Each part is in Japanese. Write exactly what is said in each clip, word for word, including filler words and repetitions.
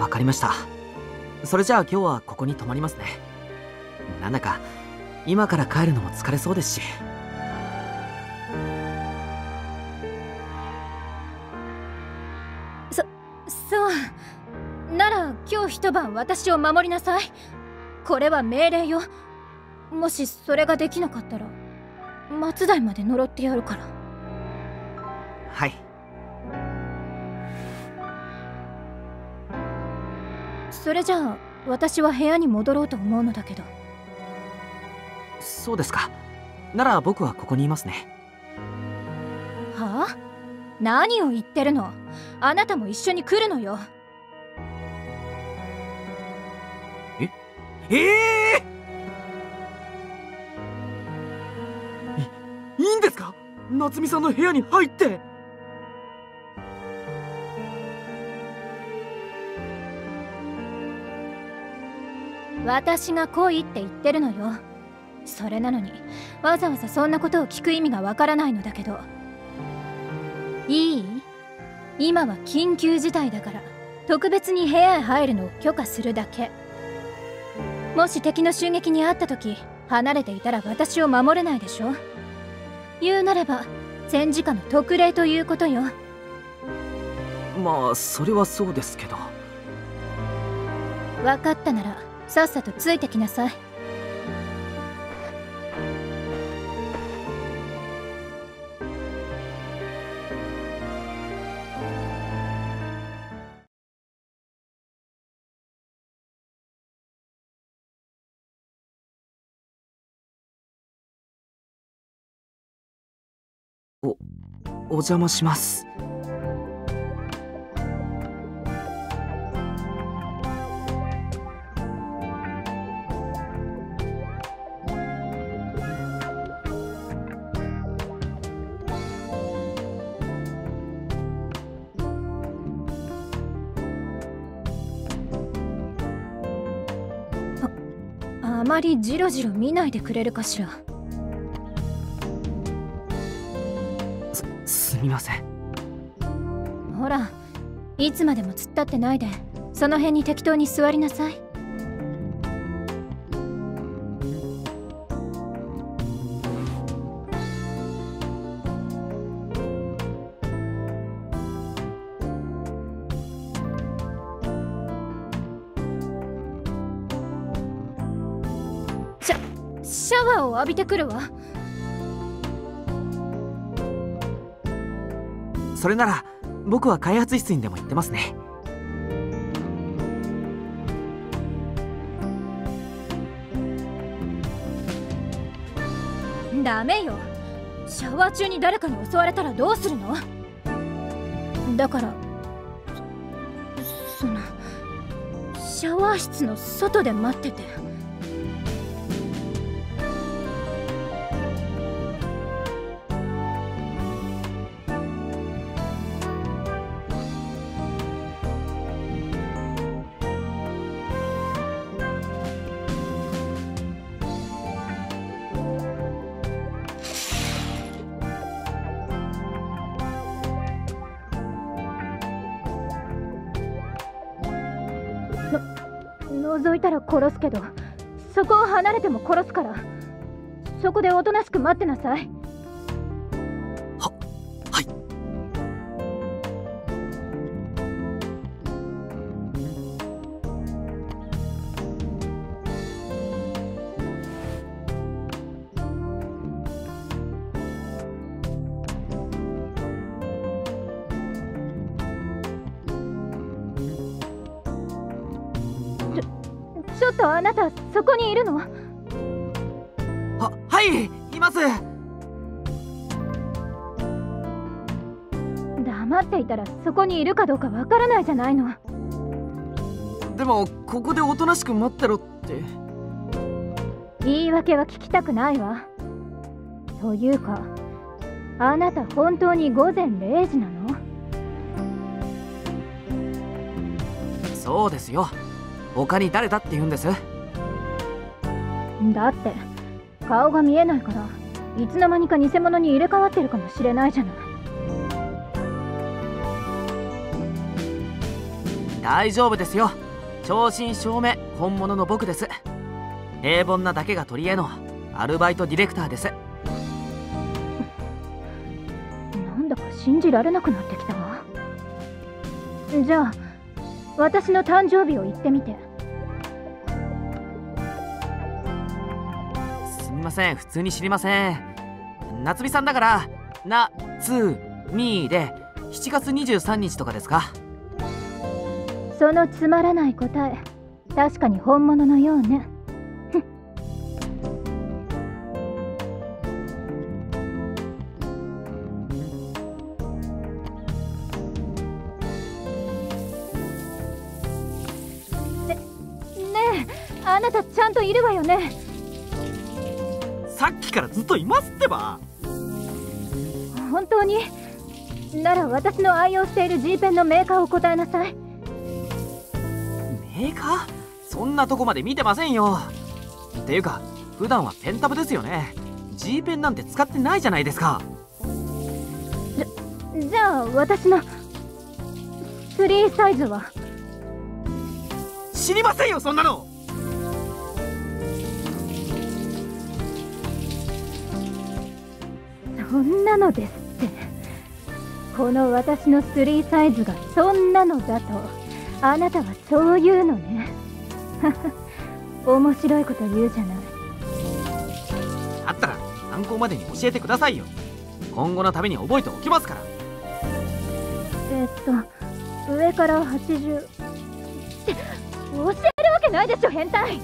わかりました。それじゃあ今日はここに泊まりますね。なんだか今から帰るのも疲れそうですし。 そそうなら今日一晩私を守りなさい。これは命令よ。もしそれができなかったら松代まで呪ってやるから。 はい。 それじゃあ私は部屋に戻ろうと思うのだけど。 そうですか。なら僕はここにいますね。 はあ？何を言ってるの？あなたも一緒に来るのよ。 えええー、い, いいんですか？夏美さんの部屋に入って。 私が来いって言ってるのよ。それなのにわざわざそんなことを聞く意味がわからないのだけど。いい？今は緊急事態だから特別に部屋へ入るのを許可するだけ。もし敵の襲撃にあった時離れていたら私を守れないでしょ。言うなれば戦時下の特例ということよ。 まあそれはそうですけど。 分かったならさっさとついてきなさい。 お、お邪魔します。 あ、あまりジロジロ見ないでくれるかしら。 すみません。 ほら、いつまでも突っ立ってないでその辺に適当に座りなさい。シャ、シャワーを浴びてくるわ。 それなら僕は開発室にでも行ってますね。 ダメよ。シャワー中に誰かに襲われたらどうするの？だからそ、そのシャワー室の外で待ってて。覗いたら殺すけどそこを離れても殺すから。そこでおとなしく待ってなさい。 は、はい。 ちょっとあなたそこにいるの？ は、はいいます。 黙っていたらそこにいるかどうかわからないじゃないの。 でもここでおとなしく待ってろって。 言い訳は聞きたくないわ。というかあなた本当にごぜんれいじなの？ そうですよ。他に誰だって言うんです？ だって顔が見えないからいつの間にか偽物に入れ替わってるかもしれないじゃない。 大丈夫ですよ。正真正銘本物の僕です。平凡なだけが取り柄のアルバイトディレクターです。 なんだか信じられなくなってきたわ。じゃあ私の誕生日を言ってみて。 すみません、普通に知りません。夏美さんだからなつみでしちがつにじゅうさんにちとかですか？ そのつまらない答え、確かに本物のようね。ね、ねえ、あなたちゃんといるわよね？ さっきからずっといますってば。 本当に？なら私の愛用している G ペンのメーカーを答えなさい。 メーカー？そんなとこまで見てませんよ。っていうか普段はペンタブですよね。 G ペンなんて使ってないじゃないですか。 じゃじゃあ私のスリーサイズは？ 知りませんよそんなの。 そんなのですって。この私のスリーサイズがそんなのだとあなたはそう言うのね。面白いこと言うじゃない。 だったら参考までに教えてくださいよ。今後のために覚えておきますから。 えっと上からはちじゅうって教えるわけないでしょ変態。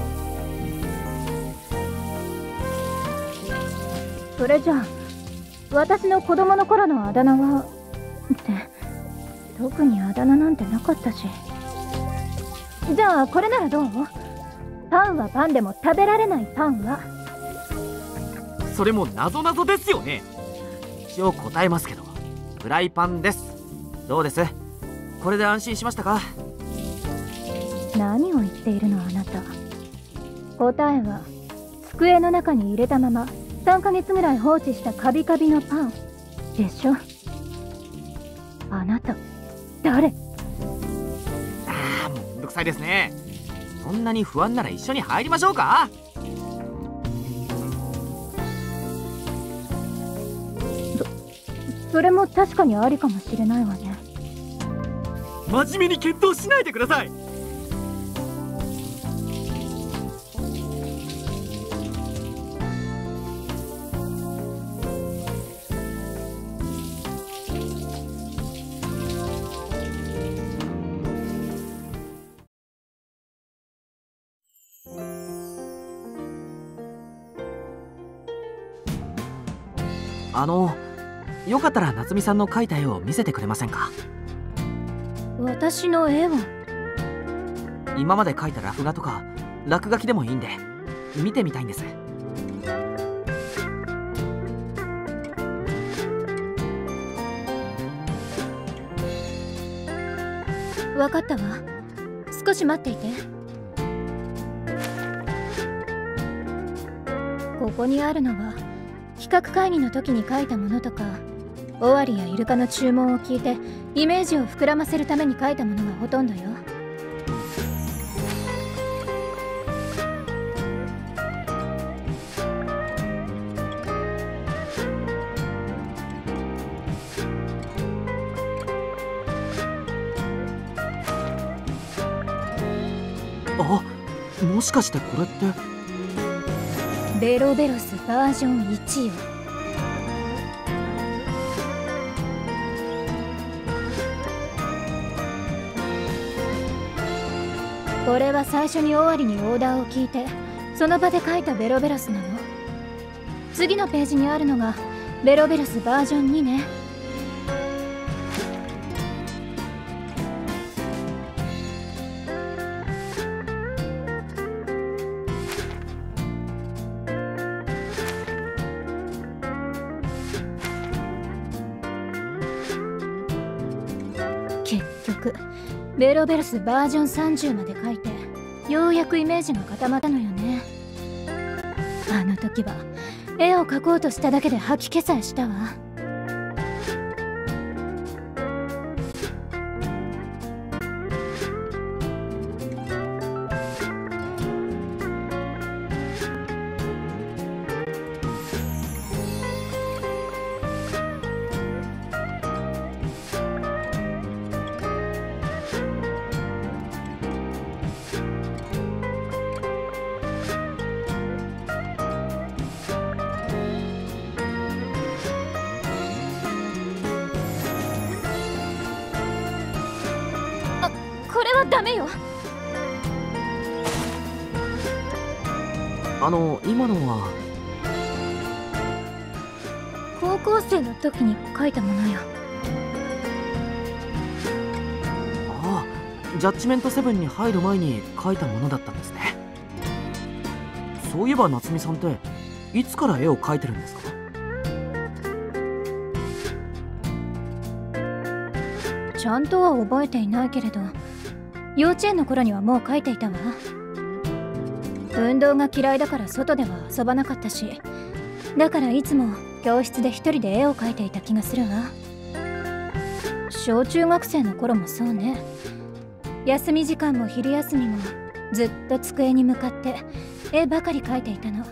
それじゃあ私の子供の頃のあだ名はって特にあだ名なんてなかったし。じゃあこれならどう？パンはパンでも食べられないパンは？ それも謎々ですよね。一応答えますけどフライパンです。どうです？これで安心しましたか？ 何を言っているのあなた。答えは机の中に入れたままさんかげつぐらい放置したカビカビのパンでしょ。あなた誰？ ああもうめんどくさいですね。そんなに不安なら一緒に入りましょうか？ そそれも確かにありかもしれないわね。 真面目に検討しないでください。あのよかったら夏美さんの描いた絵を見せてくれませんか？ 私の絵を？ 今まで描いたラフ画とか落書きでもいいんで見てみたいんです。 わかったわ。少し待っていて。ここにあるのは企画会議の時に書いたものとか、尾張やイルカの注文を聞いてイメージを膨らませるために書いたものがほとんどよ。 あ、もしかしてこれってベロベロスバージョンいちよ。これは最初に尾張にオーダーを聞いてその場で書いたベロベロスなの。次のページにあるのがベロベロスバージョンにね。結局ベロベロスバージョンさんじゅうまで書いてようやくイメージが固まったのよね。あの時は絵を描こうとしただけで吐き気さえしたわ。 はダメよ。 あの今のは高校生の時に書いたものよ。 ああ、ジャッジメントセブンに入る前に書いたものだったんですね。そういえば夏美さんっていつから絵を描いてるんですか？ ちゃんとは覚えていないけれど、幼稚園の頃にはもう描いていたわ。運動が嫌いだから外では遊ばなかったし、だからいつも教室で一人で絵を描いていた気がするわ。小中学生の頃もそうね。休み時間も昼休みもずっと机に向かって絵ばかり描いていたの。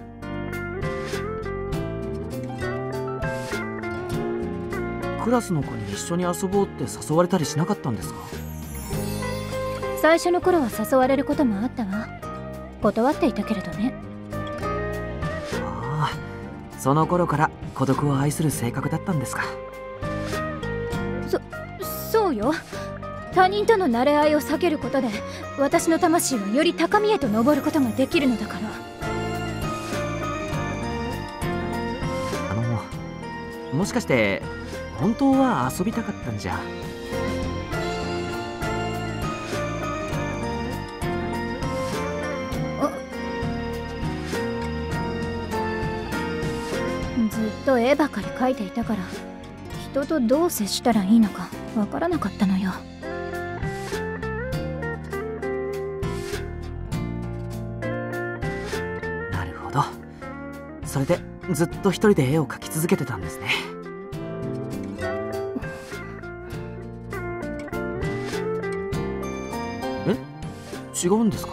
クラスの子に一緒に遊ぼうって誘われたりしなかったんですか？ 最初の頃は誘われることもあったわ。断っていたけれどね。 ああ、その頃から孤独を愛する性格だったんですか。 そ、そうよ。他人との馴れ合いを避けることで私の魂はより高みへと登ることができるのだから。 あのもしかして本当は遊びたかったんじゃ？ ずっと絵ばかり描いていたから人とどう接したらいいのかわからなかったのよ。 なるほど。それでずっと一人で絵を描き続けてたんですね。え？違うんですか？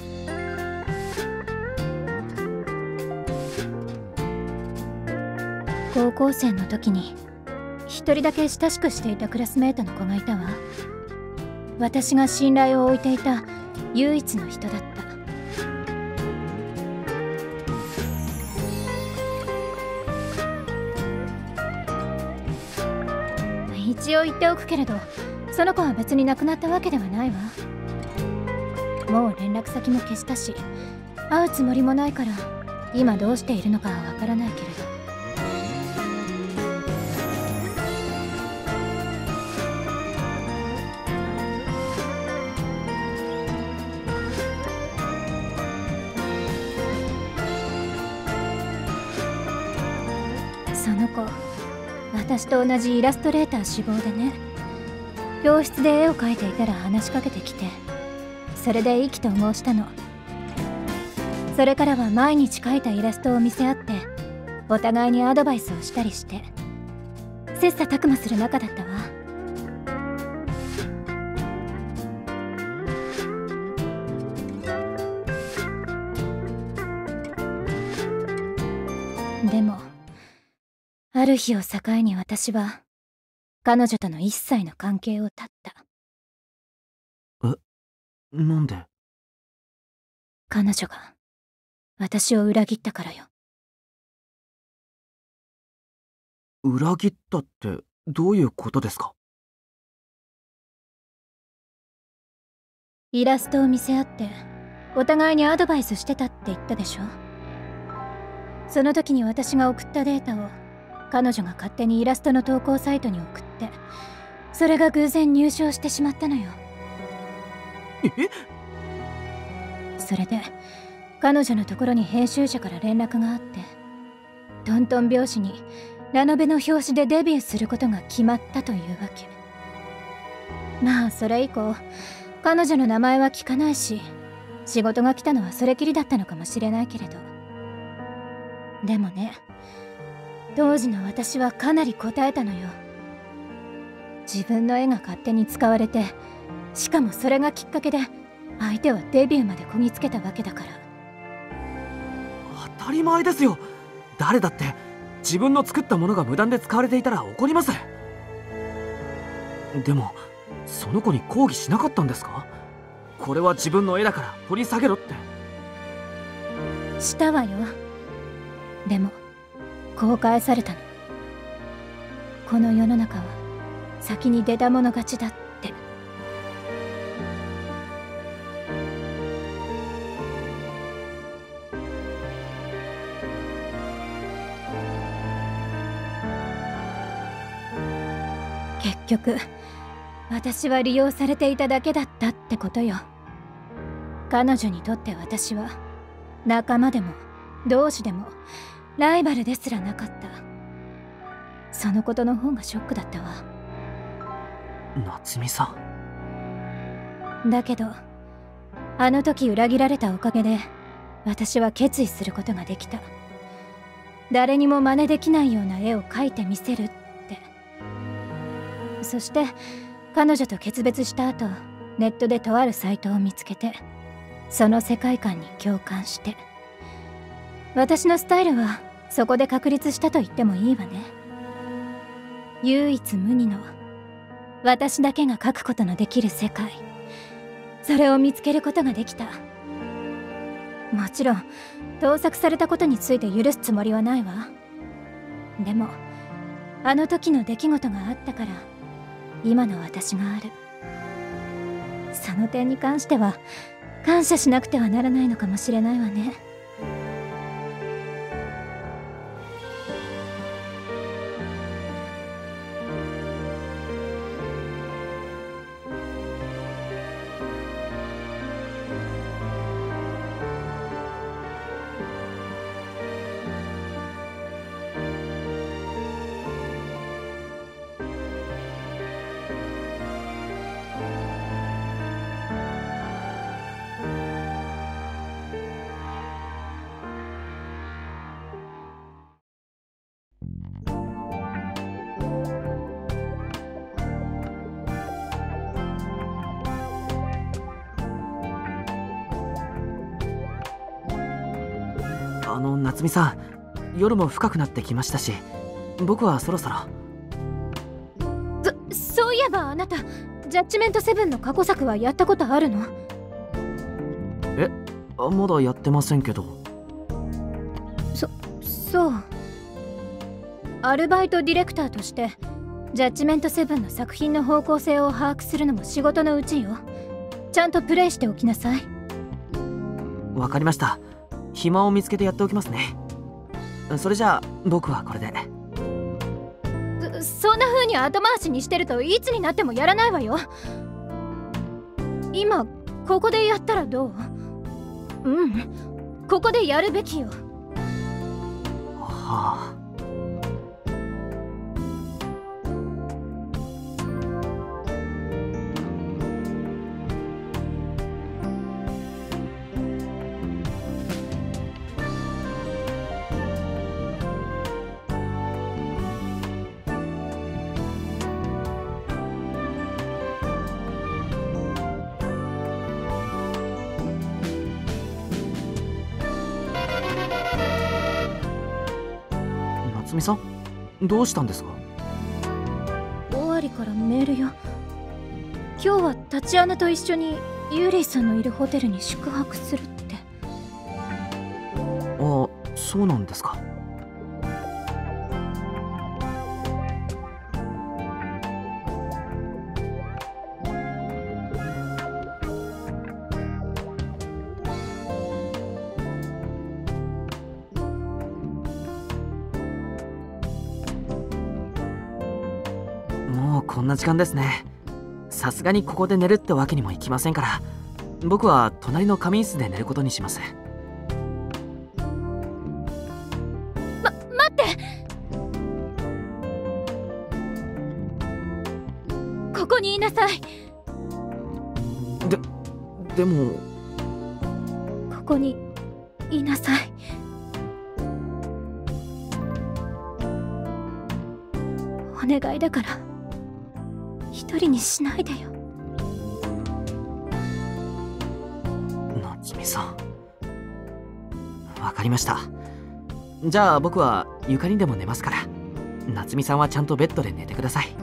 高校生の時に一人だけ親しくしていたクラスメートの子がいたわ。私が信頼を置いていた唯一の人だった。一応言っておくけれど、その子は別に亡くなったわけではないわ。もう連絡先も消したし、会うつもりもないから今どうしているのかはわからないけれど。その子、私と同じイラストレーター志望でね。教室で絵を描いていたら話しかけてきて、それで意気投合したの。それからは毎日描いたイラストを見せ合ってお互いにアドバイスをしたりして切磋琢磨する仲だったわ。でもある日を境に私は彼女との一切の関係を絶った。 え、なんで？ 彼女が私を裏切ったからよ。 裏切ったってどういうことですか？ イラストを見せ合ってお互いにアドバイスしてたって言ったでしょ。その時に私が送ったデータを彼女が勝手にイラストの投稿サイトに送って、それが偶然入賞してしまったのよ。 え？ それで彼女のところに編集者から連絡があって、トントン拍子にラノベの表紙でデビューすることが決まったというわけ。まあそれ以降彼女の名前は聞かないし、仕事が来たのはそれきりだったのかもしれないけれど、でもね、当時の私はかなり応えたのよ。自分の絵が勝手に使われて、しかもそれがきっかけで相手はデビューまでこぎつけたわけだから。 当たり前ですよ。誰だって自分の作ったものが無断で使われていたら怒ります。でもその子に抗議しなかったんですか？これは自分の絵だから掘り下げろって。 したわよ。でもこう返されたの。この世の中は先に出た者勝ちだって。 局私は利用されていただけだったってことよ。彼女にとって私は仲間でも同志でもライバルですらなかった。そのことの方がショックだったわ。 夏美さんだけどあの時裏切られたおかげで私は決意することができた。誰にも真似できないような絵を描いてみせるって。そして彼女と決別した後、ネットでとあるサイトを見つけて、その世界観に共感して、私のスタイルはそこで確立したと言ってもいいわね。唯一無二の私だけが描くことのできる世界、それを見つけることができた。もちろん盗作されたことについて許すつもりはないわ。でもあの時の出来事があったから今の私がある。その点に関しては感謝しなくてはならないのかもしれないわね。 あの夏美さん、夜も深くなってきましたし、僕はそろそろ。 そそういえばあなたジャッジメントセブンの過去作はやったことあるの？ え、まだやってませんけど。 そそうアルバイトディレクターとしてジャッジメントセブンの作品の方向性を把握するのも仕事のうちよ。ちゃんとプレイしておきなさい。 わかりました。暇を見つけてやっておきますね。それじゃあ僕はこれで。 そ, そんな風に後回しにしてるといつになってもやらないわよ。今ここでやったらどう？うん、ここでやるべきよ。 はあ。夏美さん、どうしたんですか？ 尾張からメールよ。今日はタチアナと一緒にユーリーさんのいるホテルに宿泊するって。 ああ、そうなんですか。もうこんな時間ですね。さすがにここで寝るってわけにもいきませんから、僕は隣の仮眠室で寝ることにします。 ま、待って。ここにいなさい。 で、でもここにいなさい。お願いだから一人にしないでよ。 夏美さん、わかりました。じゃあ僕は床にでも寝ますから、夏美さんはちゃんとベッドで寝てください。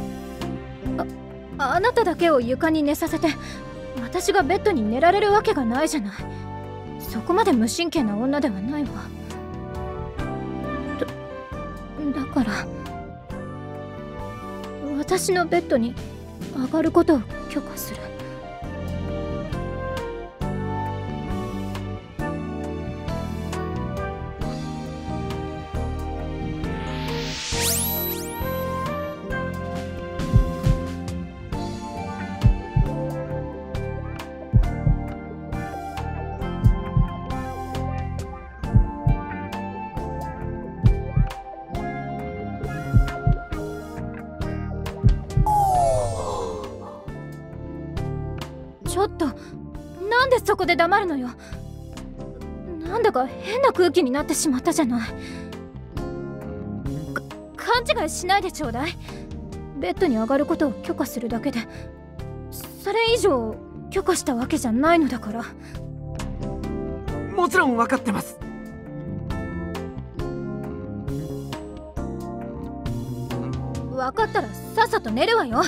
あ、あなただけを床に寝させて私がベッドに寝られるわけがないじゃない。そこまで無神経な女ではないわ。だ、だから私のベッドに上がることを許可する。 ちょっと、なんでそこで黙るのよ。なんだか変な空気になってしまったじゃない。勘違いしないでちょうだい。ベッドに上がることを許可するだけで、それ以上許可したわけじゃないのだから。 もちろん分かってます。 分かったらさっさと寝るわよ。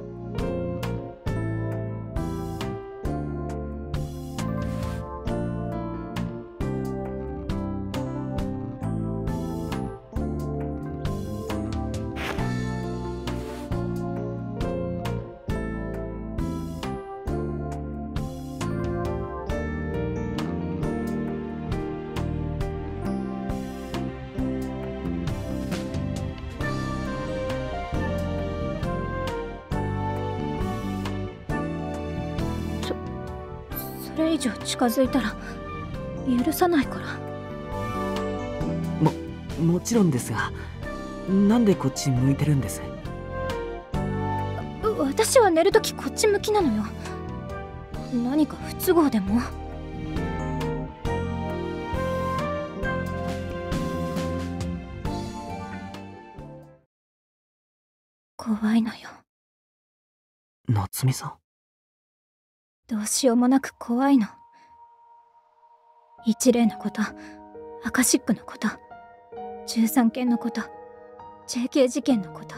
それ以上近づいたら許さないから。 ももちろんですが、なんでこっち向いてるんです？ 私は寝るときこっち向きなのよ。何か不都合でも？怖いのよ。 夏美さん。 どうしようもなく怖いの。一例のこと、アカシックのこと、じゅうさんけんのこと、ジェーケー 事件のこと。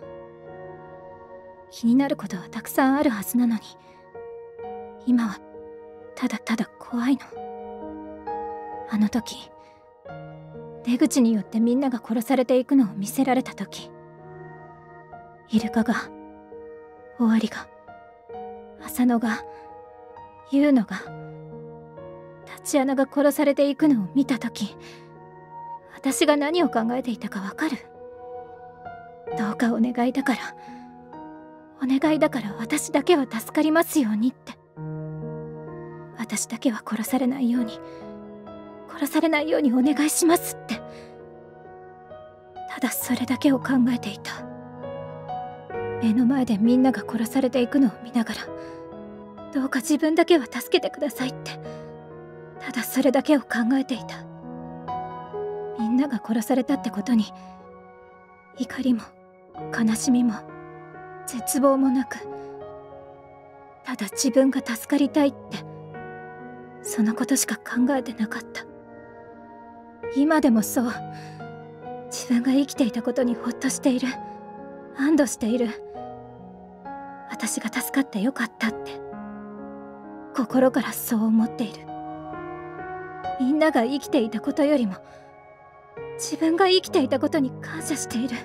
気になることはたくさんあるはずなのに、今はただただ怖いの。あの時、出口によってみんなが殺されていくのを見せられた時、イルカが、終わりが、浅野が、ユウノが、タチアナが殺されていくのを見たとき、私が何を考えていたかわかる？どうかお願いだから、お願いだから私だけは助かりますようにって。私だけは殺されないように、殺されないようにお願いしますって。ただそれだけを考えていた。目の前でみんなが殺されていくのを見ながら、どうか自分だけは助けてくださいって、ただそれだけを考えていた。みんなが殺されたってことに怒りも悲しみも絶望もなく、ただ自分が助かりたいって、そのことしか考えてなかった。今でもそう。自分が生きていたことにほっとしている、安堵している。私が助かってよかったって心からそう思っている。みんなが生きていたことよりも自分が生きていたことに感謝している。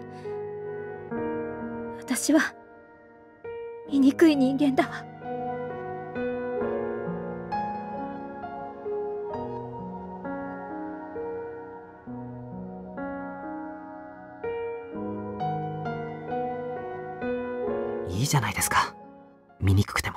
私は醜い人間だわ。 いいじゃないですか、醜くても。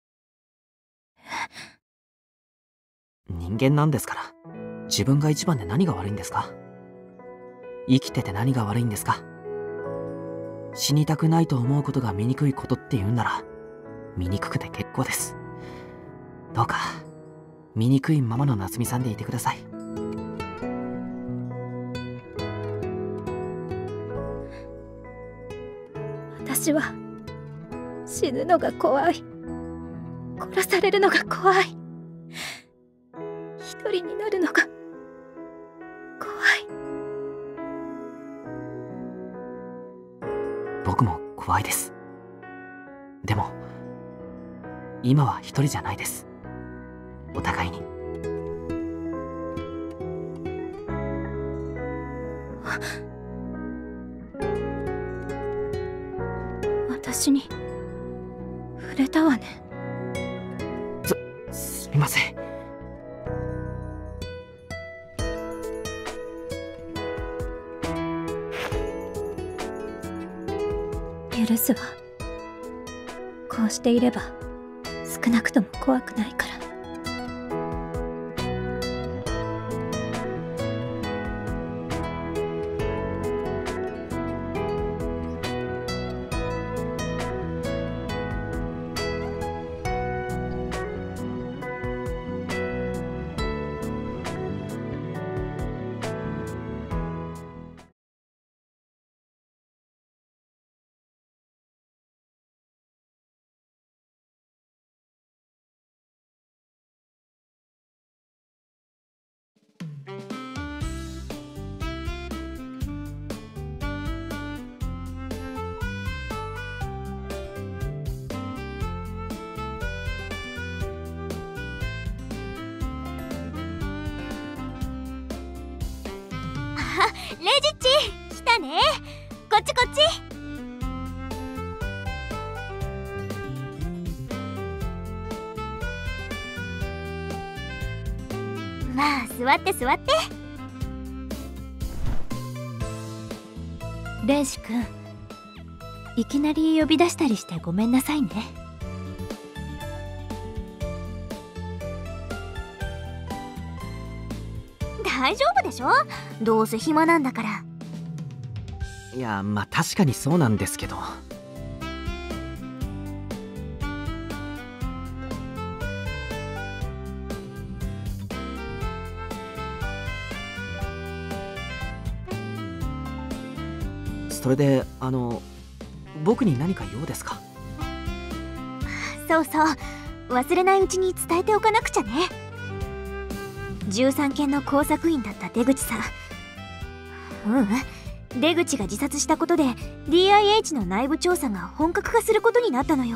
人間なんですから、自分が一番で何が悪いんですか？生きてて何が悪いんですか？死にたくないと思うことが醜いことって言うんなら、醜くて結構です。どうか醜いままの夏美さんでいてください。 私は死ぬのが怖い。殺されるのが怖い。一人になるのが怖い。 僕も怖いです。でも今は一人じゃないです。お互いに。 私に触れたわね。 す、すみません。 許すわ。こうしていれば少なくとも怖くないから。 レジッチ来たね。こっちこっち。まあ座って座って。 レイジ君、いきなり呼び出したりしてごめんなさいね。 大丈夫でしょ、どうせ暇なんだから。 いや、まあ確かにそうなんですけど。それで、あの僕に何か用ですか？ そうそう、忘れないうちに伝えておかなくちゃね。じゅうさんけんの工作員だった出口さん、ううん、出口が自殺したことで ディーアイエイチ の内部調査が本格化することになったのよ。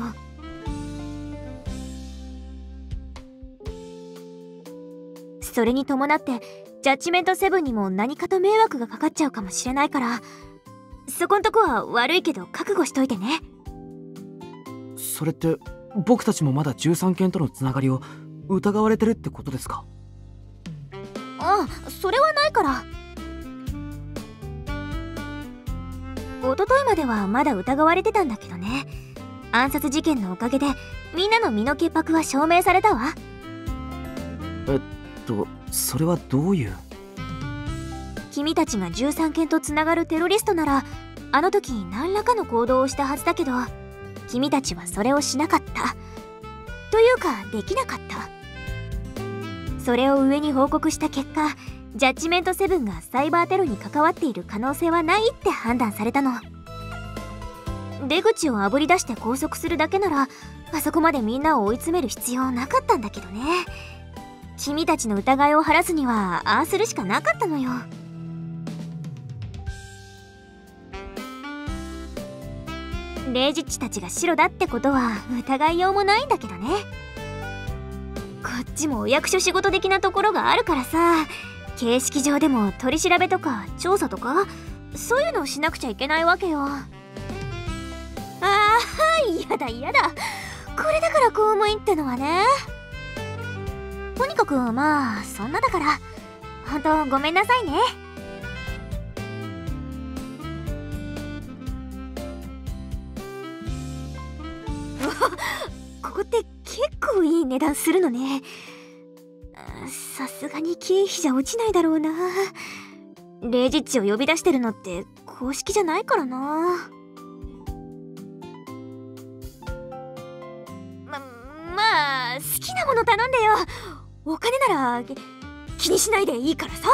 それに伴ってジャッジメントセブンにも何かと迷惑がかかっちゃうかもしれないから、そこんとこは悪いけど覚悟しといてね。 それって僕たちもまだじゅうさんけんとのつながりを疑われてるってことですか？ ああ、それはないから。一昨日まではまだ疑われてたんだけどね。暗殺事件のおかげでみんなの身の潔白は証明されたわ。 えっとそれはどういう？ 君たちがじゅうさんけんとつながるテロリストならあの時何らかの行動をしたはずだけど、君たちはそれをしなかった。というかできなかった。それを上に報告した結果、ジャッジメントセブンがサイバーテロに関わっている可能性はないって判断されたの。出口をあぶり出して拘束するだけならあそこまでみんなを追い詰める必要なかったんだけどね。君たちの疑いを晴らすにはああするしかなかったのよ。レイジッチたちが白だってことは疑いようもないんだけどね。こっちもお役所仕事的なところがあるからさ、形式上でも取り調べとか調査とかそういうのをしなくちゃいけないわけよ。ああ、やだやだ、これだから公務員ってのはね。とにかくまあそんなだから、ほんとごめんなさいね。ここって結構いい値段するのね。さすがに経費じゃ落ちないだろうな。レイジッチを呼び出してるのって公式じゃないからな。ま、まあ好きなもの頼んでよ。お金なら気にしないでいいからさ。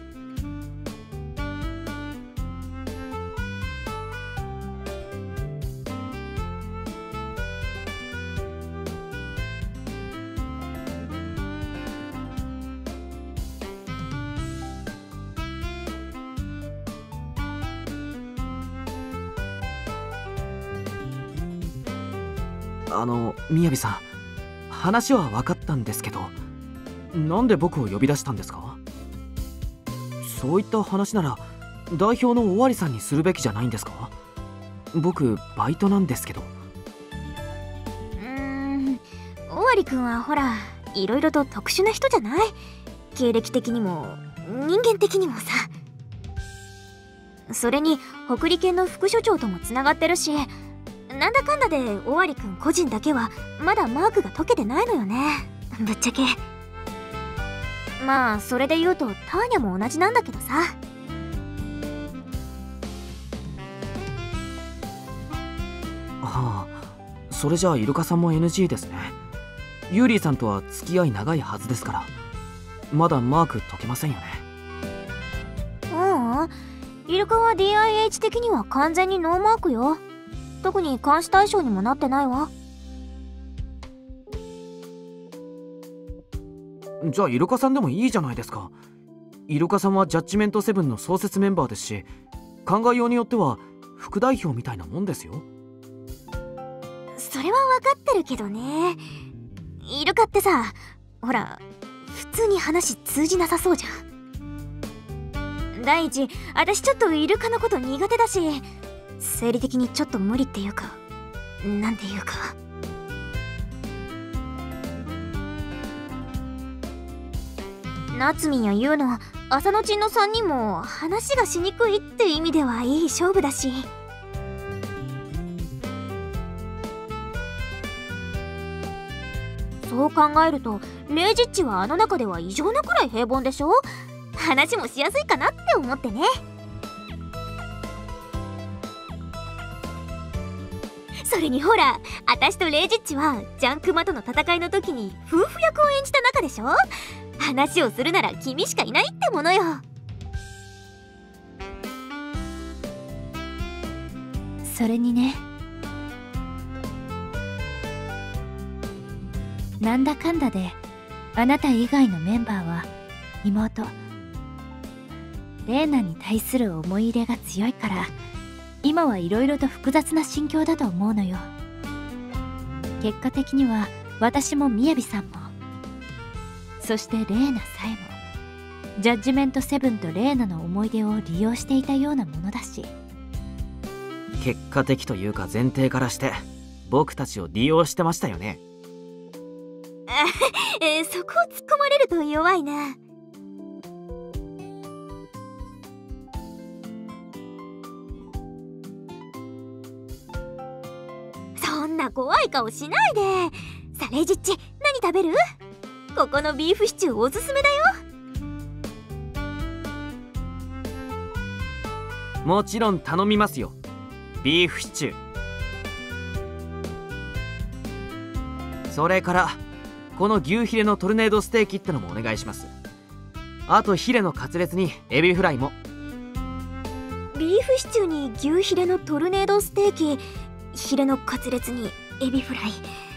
あのみやびさん、話は分かったんですけど、なんで僕を呼び出したんですか？そういった話なら代表の尾張さんにするべきじゃないんですか？僕バイトなんですけど。 うーん、尾張くんはほらいろいろと特殊な人じゃない？経歴的にも人間的にもさ。それに北利県の副所長ともつながってるし、なんだかんだで尾張くん個人だけはまだマークが解けてないのよね、ぶっちゃけ。まあそれで言うとターニャも同じなんだけどさ。 はあ、それじゃあイルカさんも エヌジー ですね。ユーリーさんとは付き合い長いはずですから、まだマーク解けませんよね。 ううん、イルカは ディーアイエイチ 的には完全にノーマークよ。特に監視対象にもなってないわ。 じゃあイルカさんでもいいじゃないですか。イルカさんはジャッジメントセブンの創設メンバーですし、考えようによっては副代表みたいなもんですよ。 それは分かってるけどね。イルカってさ、ほら普通に話通じなさそうじゃん。 第一、私ちょっとイルカのこと苦手だし、生理的にちょっと無理っていうか、なんていうか。なつみんやゆうの、朝のちんのさんにんも話がしにくいって意味ではいい勝負だし。そう考えると、レイジッチはあの中では異常なくらい平凡でしょ。話もしやすいかなって思ってね。それにほら、私とレイジッチはジャンクマとの戦いの時に夫婦役を演じた仲でしょ。話をするなら君しかいないってものよ。 それにね、なんだかんだであなた以外のメンバーは妹レーナに対する思い入れが強いから、今はいろいろと複雑な心境だと思うのよ。結果的には私もみやびさんも、そしてレーナさえもジャッジメントセブンとレーナの思い出を利用していたようなものだし。 結果的というか前提からして僕たちを利用してましたよね。 えー、そこを突っ込まれると弱いな。そんな怖い顔しないで。さあレイジッチ、何食べる？ここのビーフシチューおすすめだよ。 もちろん頼みますよ、ビーフシチュー。それからこの牛ヒレのトルネードステーキってのもお願いします。あとヒレのカツレツにエビフライも。 ビーフシチューに牛ヒレのトルネードステーキ、ヒレのカツレツにエビフライ。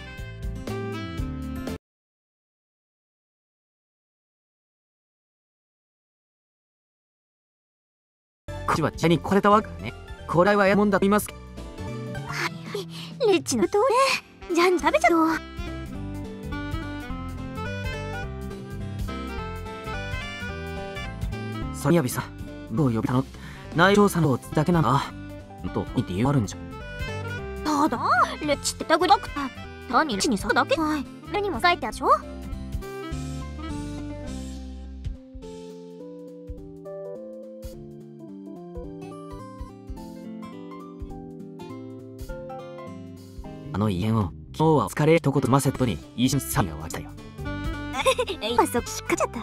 こっちは血にこれたわけね。これはやもんだと言います。 はいはい、レッチのとおりじゃん食べちゃおう。 そみやびさん、どう呼びたの？内調査のだけなのかと理由あるんじゃ。 ただレッチってタグなくて単にレッチにさだけない。目にも書いてあるでしょ。 あの家を今日はお疲れ一言ませとに一瞬さみが湧いたよ。 今そこ引っかかっちゃった。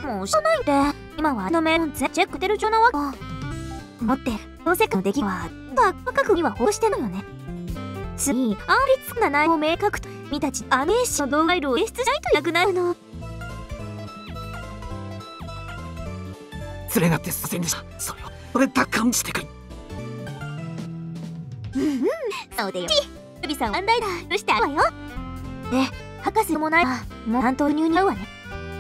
もうしょないで、今はあのメール全チェックしてる中なわけ。持ってどうせかの出来はバック確には報してるのよね。次アーリツな内容を明確と見たちあの絵師の動画ファイルを演出しないといなくなるの。 連れなってすいませんでした。それをそれだ感じてくる。 うんうん、そうだよ。ルビさんは安大だとしてあるわよ。で、博士もないわ。もう担当入に合うわね。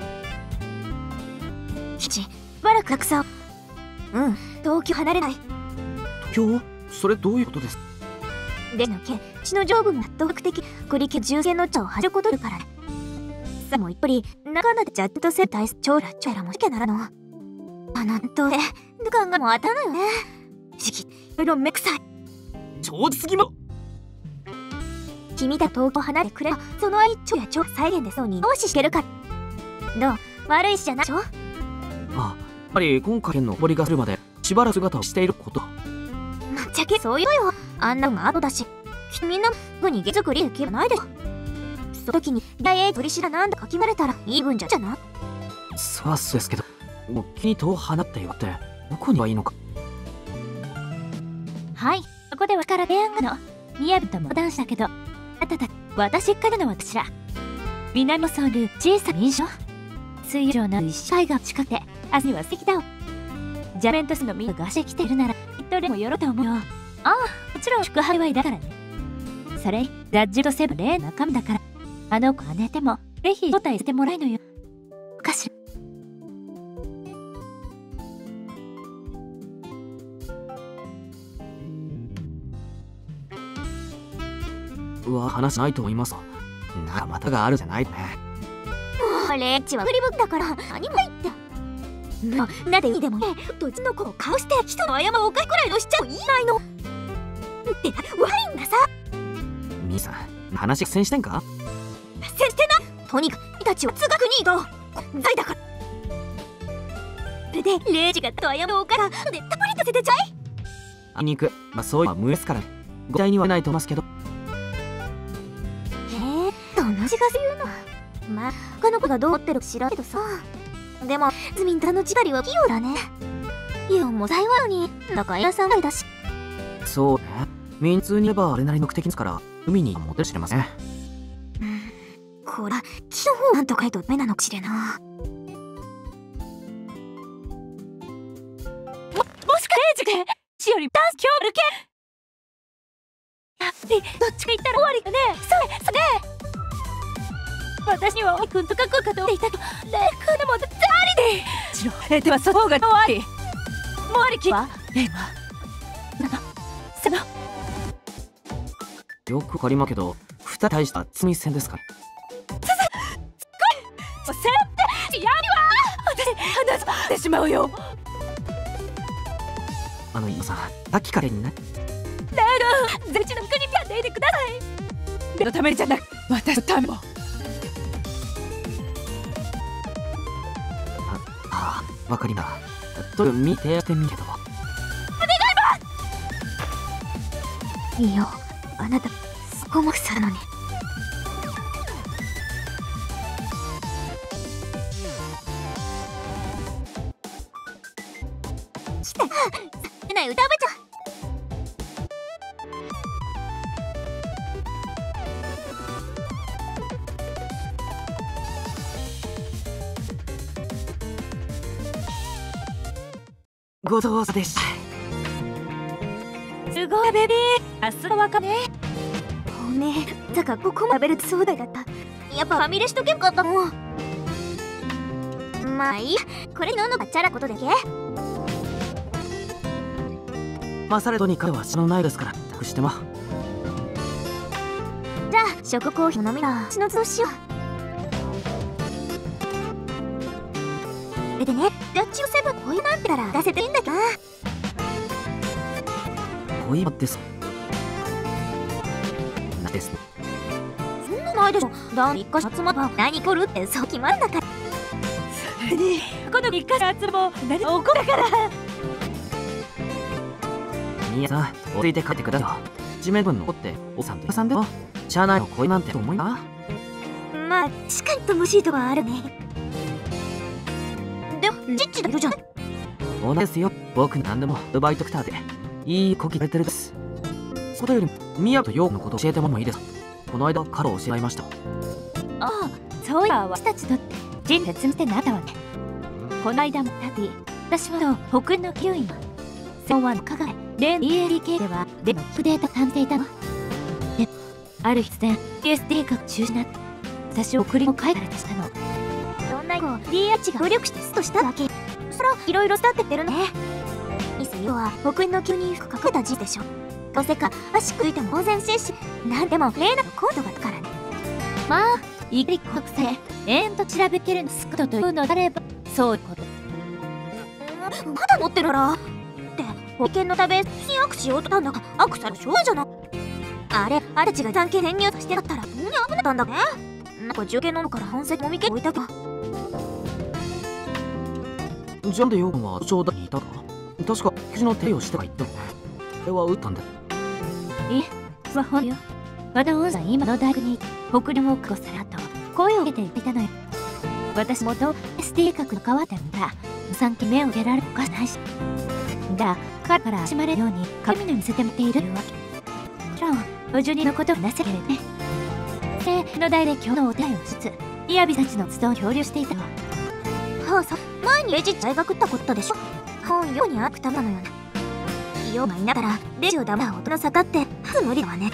しばらくたくさん。うん、東京離れない。 東京？それどういうことです？ でのけ、血の上部が東北的、栗家重戦の茶をはじることるから。さも一り、中なでジャッジとセタイスチョーラチョーラもしけならの。あのとで、ぬかんがもう当たるのよね。しき、いろいろめくさい。 長すぎも。 君だ東京離れてくれば、その愛ちょやちょ再現でそうに投資してるから。どう？悪いしじゃないでしょ？ ああ、やっぱり今回の堀がするまでしばらく姿をしていること。 ぶっちゃけそういうのよ。あんなのが後だし、きっとみんな逃げ作りできばないでしょ。その時に大英取りしらなんだか決まれたらいい分じゃじゃな。 そうそうですけど、もう君と離ってよってどこにはいいのか。 はい、ここでわから提案がのみやびとも男子だけど、あたた私からの私ら南のソウル小さな印象水上の石海岸近くて明日には素敵だわ。ジャメントスのみんながしてきてるなら一人でもよろと思うよ。ああ、もちろん宿泊祝いだからね。それジャッジとセブンレー仲間だから、あの子は寝てもぜひ招待してもらえのよ。おかしら。 うわ、話ないと思います。なんかまたがあるじゃないね。 もうレッチはフリブックだから何も言って。 もうなんでいいでもね、どっちの子を顔して人の謝るおかしくらいのしちゃいないのってワインがさ。 ミさん、話苦戦してんか？ せしてな。とにかく君たちは通学に行こう。罪だから。それでレイジがと謝るおからでたっぷりとせてちゃい。 あいにく、まあそういうのは無ですから、ご期待にはないと思いますけど。 へえ、そんな気がするの。まあ他の子がどう思ってるか知らんけどさ。でもズミンタのチカリは器用だね。イオンも幸いのにだからエさんがいだし。 そうね、民通に言えばあれなりの目的ですから海に持ってるしれません。 うん、こら木の方なんとかいとダメなのかしれな。ももしかレイジでしおりダンス協力けやっぱりどっちが言ったら終わりかね。それそれ私にはおいくんと書くかと思っていたけど、レイ君でもダリでしろえてはその方が終わり。もうありきはレイはなのそのよくわかりまけど、二人対した罪戦ですから。 すすすごいせってやりは私話してしまうよ。 あのイオさん、さっきからにね。 レイ君、絶対の国にやっていてください。レイのためじゃなく私のためも。 ああ、わかりまとる見てやってみけど。お願います。いいよ、あなたそこも腐るのに。来た。せない歌ばちゃん。 ごちそうさまでした。 すごいベビー、さすが若ね。ごめん、だからここも食べるそうだった。やっぱファミレしとけばよかったもん。まあいいや、これののがチャラことだけ。 マサレドに彼は知らないですから託しても。 じゃあ食コーヒー飲みな、血の都しよう。それでね、ジャッジをセブン恋なんてたら出せていいんだけどな。 恋バですなんですね。 そんなないでしょ。だいっかし集まれば何来るってそう決まるんだから。それでこのみっかし集まも何起こるから。 ミヤさん、落ち着いて帰ってください。地面分残っておさんとおさんでも社内の恋なんてと思いな。 まあしかりとむしいとこはあるね。でもチッチだいるじゃん。 同じですよ。僕何でもルバイトクターでいいこきされてるです。それよりミヤとヨーコのこと教えてもらってもいいですか？この間彼を教えられました。 ああ、そういえば私たちとって人説明してなったわね。この間もタティ、私は北のきゅういは昭和の科学レン イーエルディーケー ではレのデータ探していたの。で、ある日突然 エスディー が中止になって私を送りも書いたりしたの。そんな以降 ディーエイチ が努力してストしたわけ。そらいろいろ伝ってってるね。いすよは北の急に深くた字でしょ。どうせか足くいても当然しいし、なんでも例のコードがあるからね。まあイグリック国際永遠と調べきれぬスクートというのであればそういうこと。まだ持ってるからって保険のため新悪しようとしたんだが悪さの少女じゃな。あれあれたちが残機潜入してだったらどうに危なかったんだね。なんか重慶のから本籍もみけ置いたか。 じゃんでヨーコは正代にいたか。確か記事の手をしては言ったのね。これは撃ったんだ。 いえ、スマホよ。和田王さん今の大学に北陸を確保されたと声を受けて言っていたのよ。私もと エスディー 核の変わったんだ。さんきめを受けられるおかしないし。だからから閉まれるように鏡に見せてみているわけ。もちろんおじゅにのことを話せけれどね。での代で今日のお手合いをしつつイヤビたちの集を漂流していたわ。はあさ、前にレジ大学ったことでしょ。本ように悪たなのよね。ようがいながらレジをダメな音の沙汰って無理だわね。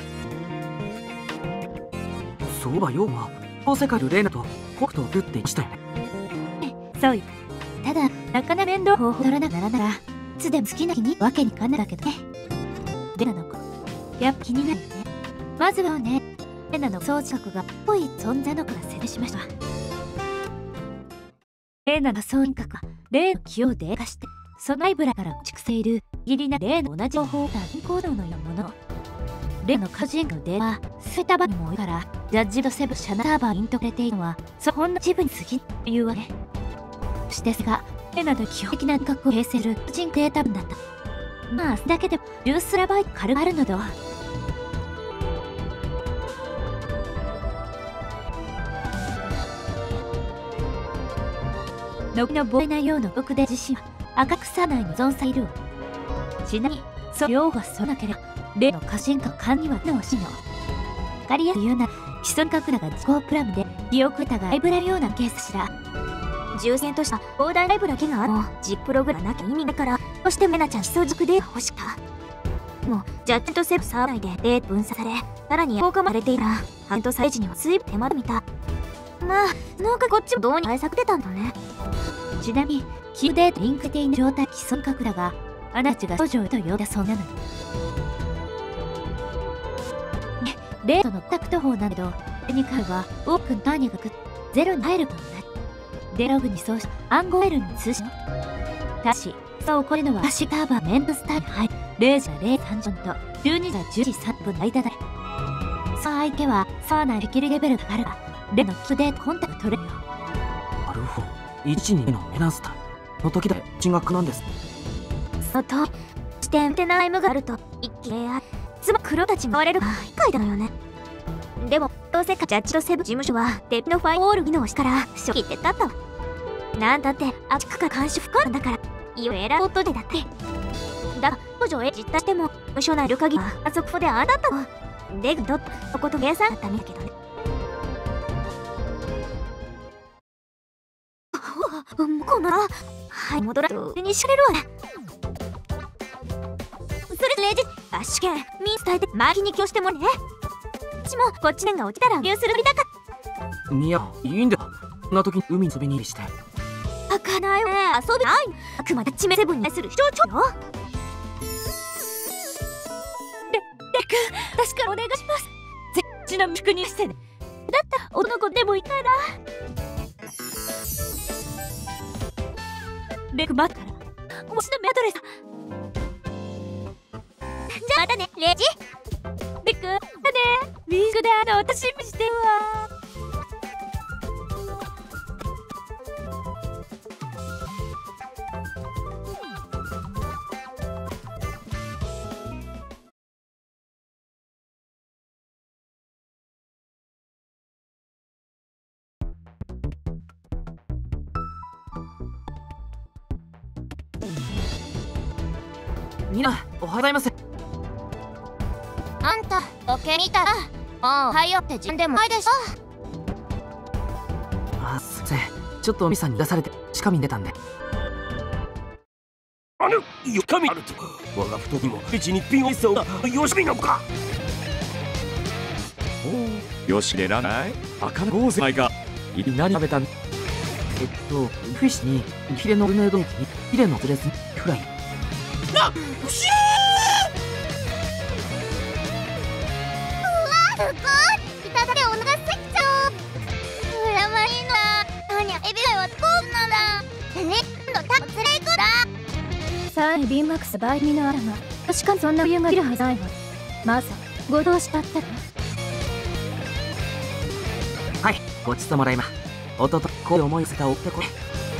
そうばヨーはこの世界のレーナと北斗を送って言ってたよね。 そうよ。ただなかなか面倒方法取らなきゃならならいつでも好きな気にわけにかんないだけどね。レナの子やっぱ気になるよね。まずはね、レナの装置格がぽい存在のから設定しました。レナの総輪郭は霊の気をデー化して、その内部らから蓄せいるギリな霊の同じ情報を多銀行動のようなもの。霊の個人のデータはスータバにも多いから、ジャッジドセブンシャナサーバーにイントくれているのはそほんの一部に過ぎるというわけ。そしてそれが霊など基本的な人格を形成する個人データ分だった。まあそれだけでじゅうすらバイト軽々あるのだわ。のきの膨大な量の僕で自身は赤草内に存在いるわ。ちなみにその量がそうなければ霊の過信か勘には機能しの。わかりやすく言うなら基礎角度が自己プラムで記憶データがライブラリようなケースしら。重点とした膨大ライブだけがあるのジップログがなきゃ意味だから、そしてメナちゃん基礎軸データ欲しか。もうジャッジとセブサー内でデータ分散され、さらに効果もされているらハントサイジには随分手間だみた。まあなんかこっちもどうに対策出たんだね。ちなみにキーデータリンクしている状態基礎角度があなたたちが少女と呼んだそうなのに。レートのタクト法なんだけど、これに関しては多くの単位がくゼロに入ることになる。デログにそうし暗号ファイルに通知を。ただし、そう起こるのはハッシュターバーメントスターに入るれいじかられいじさんじゅっぷんとじゅうにじからじゅうじさんぷんの間だ。その相手はサーナーできるレベルが上がるが、レのキーデータコンタクト取れるよ。 なるほど。いちにのメナスターの時だけ進学なんです。 そのと視点ってナイムがあると一気に エーアイ つまり黒たちが割れるが書いたのよね。でもどうせかジャッジとセブン事務所はデピのファイウォール機能をしから初期ってたったわ。なんだってあちくか監視不可なんだから、いよエラーオットでだって。だが補助へ実態しても無償なる限りはあそこでああだったわ。でグドッそこと計算だったんだけどね。このはい戻らずにしれるわね。それレジ合宿券ミンス伝えてマーキに気をしてもね。ちもこっちが落ちたら利用するりだか。 いやいいんだよ。そんな時に海に遊びに入りして開かないよね。遊びない。あくまでチメセブンに対する主張よ。レレク確かお願いします。ぜちなみに確認してね。だったら男の子でもいいから。レク待ったらもしのメアドレス。じゃあまたねレジ。レクだねウィークであの私見してるわ。 みんなおはようございます。 あんた時計見たらもうおはようって自分でもないでしょ。 あすいません、ちょっとミさんに出されてしかみに出たんで。 あのよ神あると我が太にも一日品をそうなよしみなのか。 おおよしでらない赤のゴーゼマイがいり何食べたん。 えっとフィッシュにヒレのルネード液にヒレのズレスフライ。 なしすごいいただでお腹すきちゃう。うらまいいな。なにゃエビガイはこうなんだ。でね今度タコ連れ行くだ。 さあビンマックスバイミのアラが確かにそんな理由がいるはずないわ。まさご同士だったらはいごちそうもらいま。おととこう思い寄せた追ってこれ。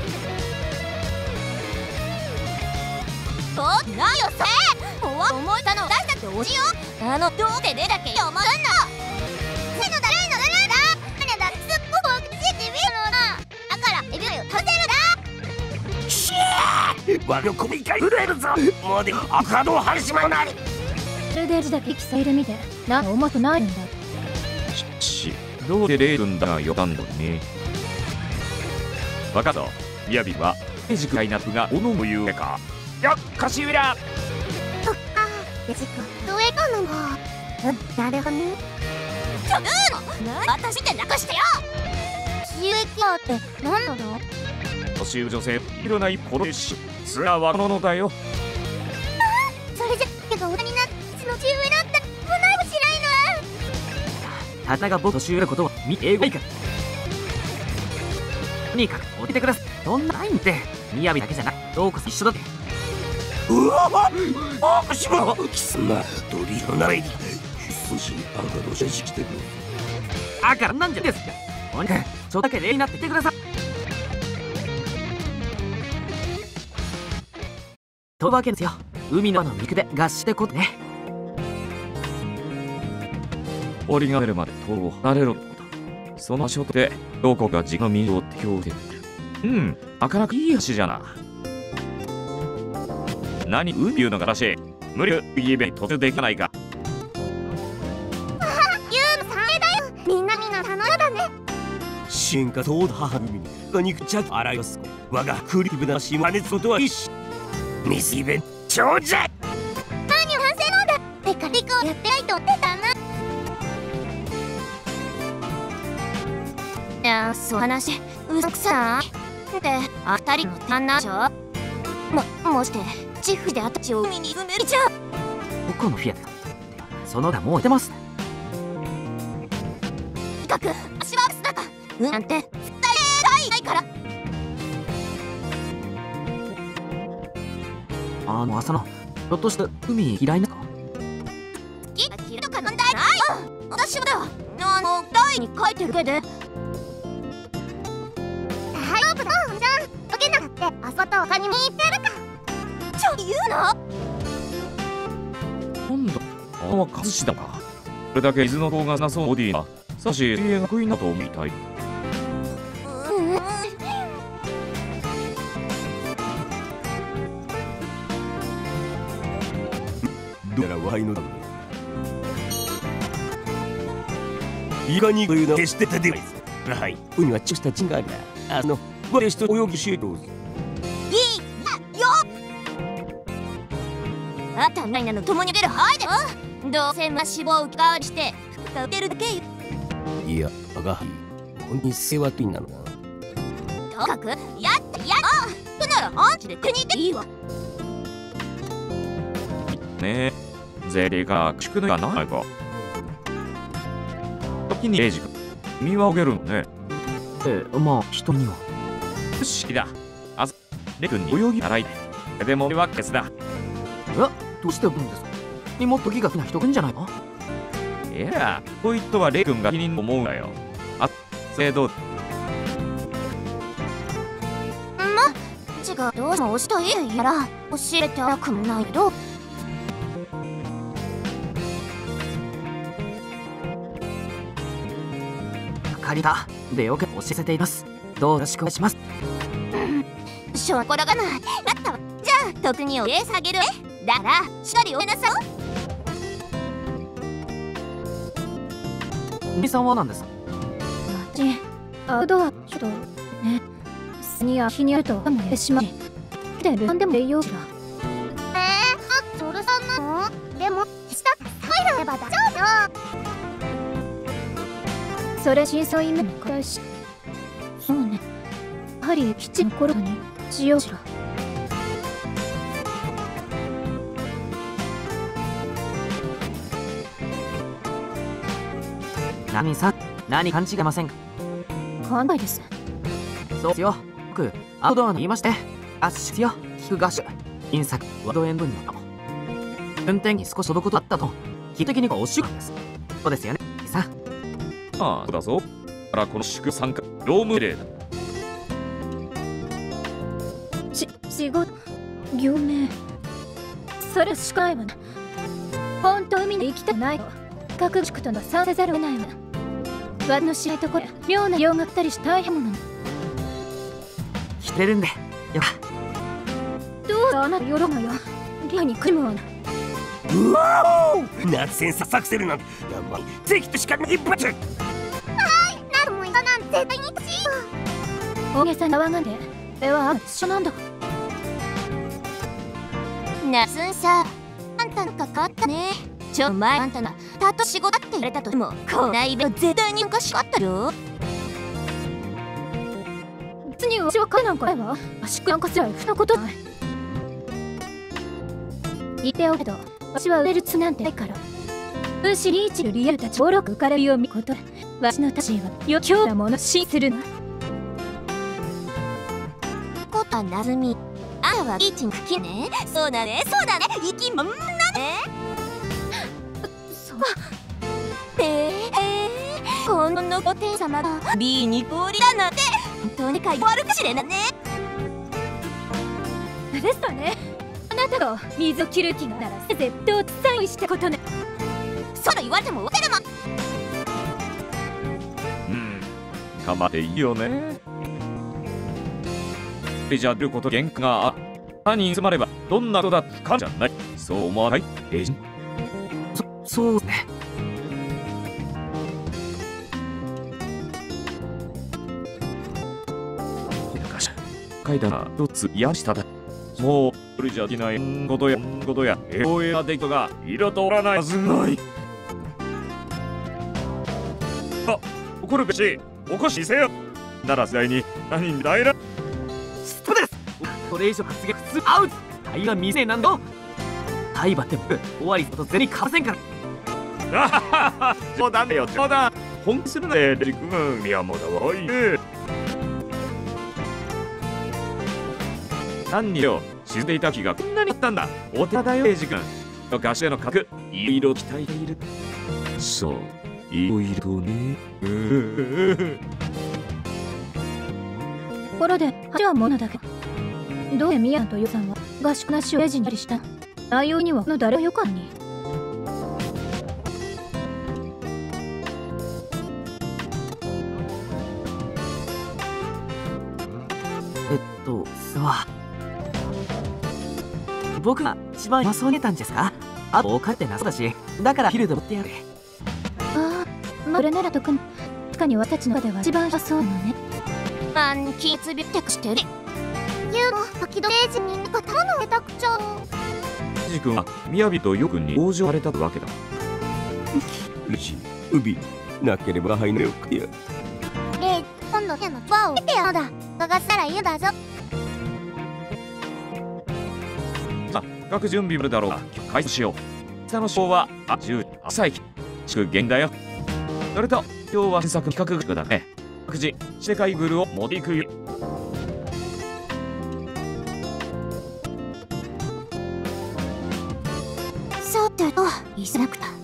おなんよせおわ思いたの出したっておじよ。あのどうでねだけ読まんのせのだれのだれだ何だすっごくおくしいって見るのな。だからエビガイを食べるだ。 しー我の首が震えるぞ。もうで赤の張りしまなりルデージだけ生きさいるみてなんか重くないんだ。 しどうでレールンだがよかんのね。わかったヤビはエジクライナップがおののゆうえかよっ柏浦。 そっかデジ君上かなの。うんなるほどね。ちょルーの私ってなくしてよ。収益アって何なの。 年上女性いらないポロシツアーはものだよ。 それじゃけが裏になってうちの年上だったらもないもしないの。 たたが僕と年上のことは見英語いいからとにかく教えてください。そんなないんで雅だけじゃなくどうこそ一緒だって。 うわあしまう貴様ドリの名前に少しあんたの写真してくる。 だからなんじゃですか。とにかくちょっとだけ礼になっててください。とわけですよ。海の輪の陸で合してことね。 檻が出るまで塔を離れろってこと。その場所でどこか自分の身を適応してる。うん、なかなかいい橋じゃな。何海言うのが正しい。無理イベント途中できないか。 ユウのさんえだよ。みんなみんな頼んだね。 進化そうだ母組にが肉ちゃく洗います我がクリティブなし真似すことは一緒。ミスイベント長者何を反省なんだ。てかリコをやってないと思ってたな。いやそう話うそくさーってあたりの旦那でしょ。ももしてチフであたちを海に埋めるじゃん。 どこのフィアットその他もう言ってます。 とにかく足はくすだかうんなんて絶対ないから。 あの朝のひょっとして海嫌いなのか。 好きが嫌いとか問題ないよ。私もだよ。あの台に書いてるけで大丈夫だじゃん。溶けなくって朝と他にも言ってるかちょ言うの。 なんだあのカズシだか。これだけ水の塔がなそうボディーなさし水泳が得意なと思いたい。 うんどうやらワイのだね。いかにというのは決して立てないぞ。はい、海はちょっとしたチンがあるな。あの私と泳ぎしよう。 いいよ。あんたみたいなの共に出るはいでどうせま脂肪を浮かわりして服が打てるだけよ。 いや我が輩本当に世話といなのか。 とにかくやってやっとならアンチで国でいいわ。 ねえゼリーが宿題がないか。時にエイジ君身はあげるのね。 ええまあ人には不思議だ。あずレ君に泳ぎ習いてでも俺は別だ。 えどうしてるんですか。にもっと気が気な人くんじゃないの。 いやこいつはレ君が気に思うんだよ。あ制度ま違うどうしても押したいやら教えてなくもないけど。 借りたでよく教えています。どうよろしくお願いします。 しょうこらがないだったわ。じゃあ特にお礼下げるえだからしっかりおえなさい。 みさんは何ですか。 私アウトはちょっとねスニア日にあるともやってしまいでルンでも栄養士だ。 えー、あそれさんなの。でも下入れば大丈夫よ。 それ真相意味も返しそうねやはり基地の頃にしようしろ。 ナミさん何勘違いませんか。 考えです。 そうですよ。僕アウトドアの言いましてアッシュですよ。聞くガッシュインサクワードエンドにの運転に少し届くことあったと基本的にはお仕事です。そうですよねさん。 ああそうだぞ。からこの祝参加ロームレーだ。 し仕事業名それしかないわね。本当海で生きたくないと核宿とのさせざるを得ないわ。私の知らないところ妙な用があったりして大変ものに来てるんでよか。 どうぞあなたよろのよリアに来るわな。 うわお夏戦さサクセルなんて生ぜひとしか一発。 はいなるもいたなんて絶対に欲しいよ。 大げさなわがででは一緒なんだか。 なすんさあんたのかかったね。ちょ前あんたがたと仕事って言われたとしてもこんなイベント絶対に昔あったよ。 別に私は彼なんかないわ。足なんかすらそんなことない。言っておくけど私は売れるつなんてないから。むしリーチのリアルたちボロく浮かれるよう見ことでわしの魂は余興なものを信するな。 ことあ、なずみ。あはキッチン茎ね。そうだね、そうだね。息まんまね。 そう。 えー、えー、このお天様が B に通りだなんて本当にかい悪かしれないね。 ですかね。あなたが水を切る気がなら絶対サインしたことね。 そう言われてもわかるま。 うん構っていいよね。じゃあること原価がある。他人に詰まればどんなことだってかんじゃない。そう思わない？レイジ。 そ、そうですね。 昔階段が一つ癒しただ。もうそれじゃできないことやことやエオエアデットが色とおらないはずない。あ、怒るべし起こしせよ。なら世代に何大らストです。それ以上発言普通アウト。タイが未成なんだよ。タイバって終わりと銭かませんから。 あははは、そうだねよ、そうだ。本気するなよ、レイ君。宮本はおい。何によ、沈んでいた気がこんなにあったんだ。お寺だよ、レイジ君。ガシへの核、いろいろ鍛えている。そう、いろいろね。 ところで、話はものだけど。どうしてミヤとユウさんは合宿なしをレジにした？内容にはこの誰もよかんに。 えっと、すわ。僕が一番うまそうに出たんですか？あと、おかってなそうだし、だからヒルド持ってやる。 ああ、まあ、それなら特に、確かに私たちの中では一番そうなのね。 満喫びってくしてる。ユウも時々レイジになんか頼むたくちゃ。 レイジ君は宮城とヨ君に往生されたわけだ。 レイジ、ウビ、なければ入んよくや。 レイジ、今度手のバーを出てやだ。探したら嫌だぞ。 さあ、各準備もだろうが、今日開始しよう。下の章は、あ、じゅう、朝駅。祝言だよ。それと、今日は新作企画塾だね。各自、世界グルを持っていくよ。 さてと、いせなくた。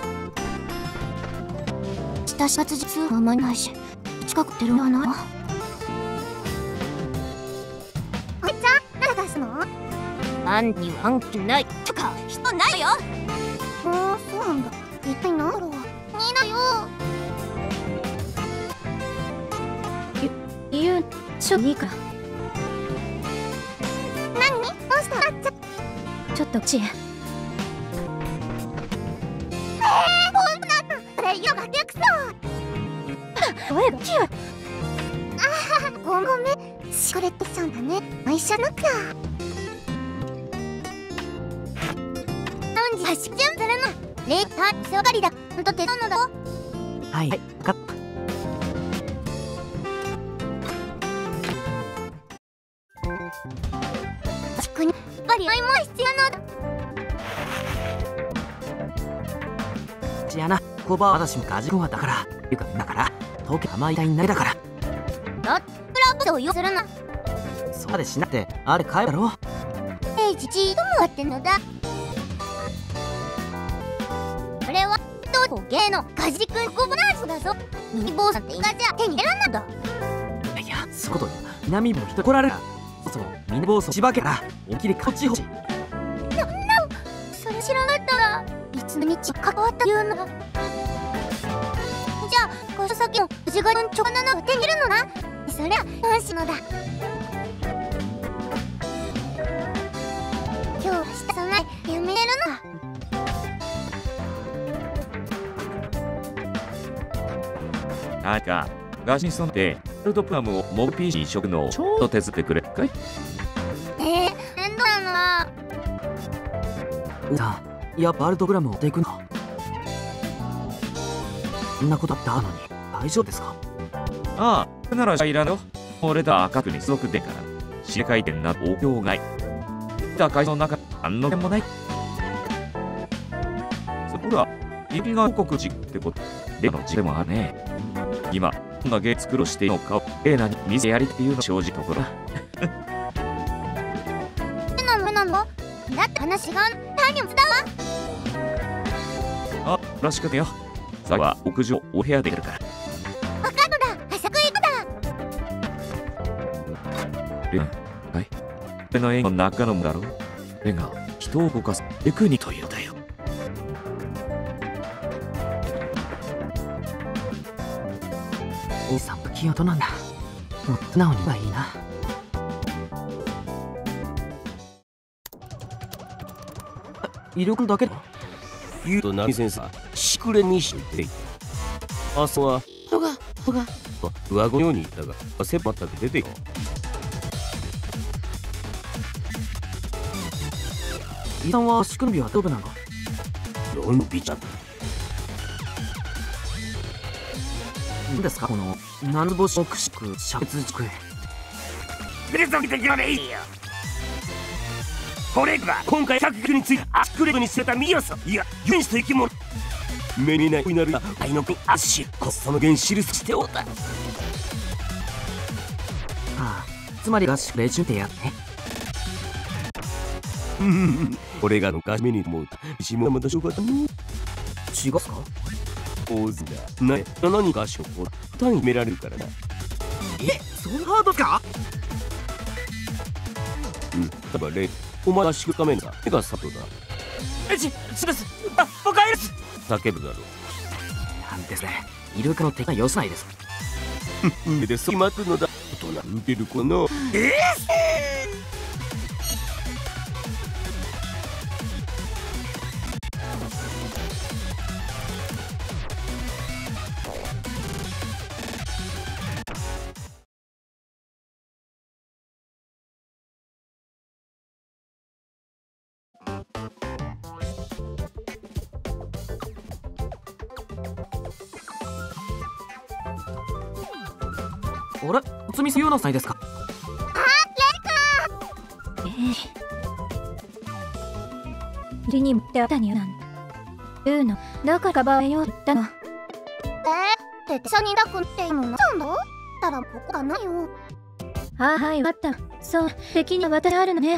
親し活実はあまりないし、近くてるんだな。おいちゃん、何出すの？あんには関係ないとか人ないよ。もうそうなんだ。一体何だろう。にだよ。 ゆ、ゆう、ちょっといいから。 何？どうした？ちょ、 ちょっとちへ。 えー、ほんとだった。それ色がでくそう。 声がキュー。 ああ、ごめんごめん。シコレットさんだね。一緒なくだ。なんじゃし準備するな。レイター世話がりだ。ほんと手伝うのだ。 はい、はい、分かった。 そこにやっぱり愛も必要なのだ。 じゃあな、コバは私もガジコアだから、いうかだから東京甘いたいになりだから。 だ、プラブを要するな。 そうまでしなくてあれ買えるだろ。 エイジじーともやってんのだ。これはどこ芸のガジ君コバナージュだぞ。ミニボーさんってイカじゃ手に入れらんなんだ。 いやいや、そういうことよ。南も人来られる。そう、ミニボースをしばけからおきりこっちほしい。 な、な、それ知らなかったらいつの日関わった言うのだ。じゃあこの先も藤ヶ谷チョコナナを手に入れるのな。そりゃ安心のだ。今日はした備えやめれるのだ。 なんかガシンソンってワールドプラムをモブ ピーシー 移植のちょっと手伝ってくれかい？ えー、面倒だな。 さあ、やっぱワールドグラムを持っていくの。そんなことあったのに大丈夫ですか？ ああ、ならじゃいらんよ。俺と赤くにすごくでから世界転な東京外だ会社の中何の件もない。そこら指が王国地ってことでの地でもあるね。今どんなゲー作ろうしていいのかをエーナに見せやりっていうの正直ところだ。 だって話が何をだあ、 わ。 らしくてよ。さあは屋上お部屋でやるから。 わかんのだ。浅く行くだ。 うん、はい。俺の絵の中のもだろう。絵が人を動かすテクニックというのだよ。 おさん不器用となんだ。もっと素直にはいいな。威力だけだ。 言うとな先生しくれにしといて朝はとがとがと上ごように言ったが汗ばったく出てよ。 伊さんは足首はどうなの？ ロンビちゃん何ですかこの何つ星をくしく灼熱机。 レゾン的なねいいよ。これが今回作曲についてアスクレートにされたミヨソいや原始と生き物目にないになる愛の国アッシュこその原印しておった。 ああ、つまり合宿レジュってやってこれがのガシメに思うと石もまたしょうがったの。 違うっすか？ 大津だな何か足をこう単位決められるからな。 え、そんなハードか？ うんだからレお前足がめんだ手が里だ。 えち、ちです。あ、僕はいです。 叫ぶだろなんですね。イルカの敵はよしないです。 上でそう待つのだ。大人受けるかな。えあれ、つみすようなさいですか？ ええリにもってあったになん言うのだから場合よったの。 えー、ってさにだくんっていうのなんだたらここがないよ。 ああ、はい、わかった。そう、敵には私あるのね。 レ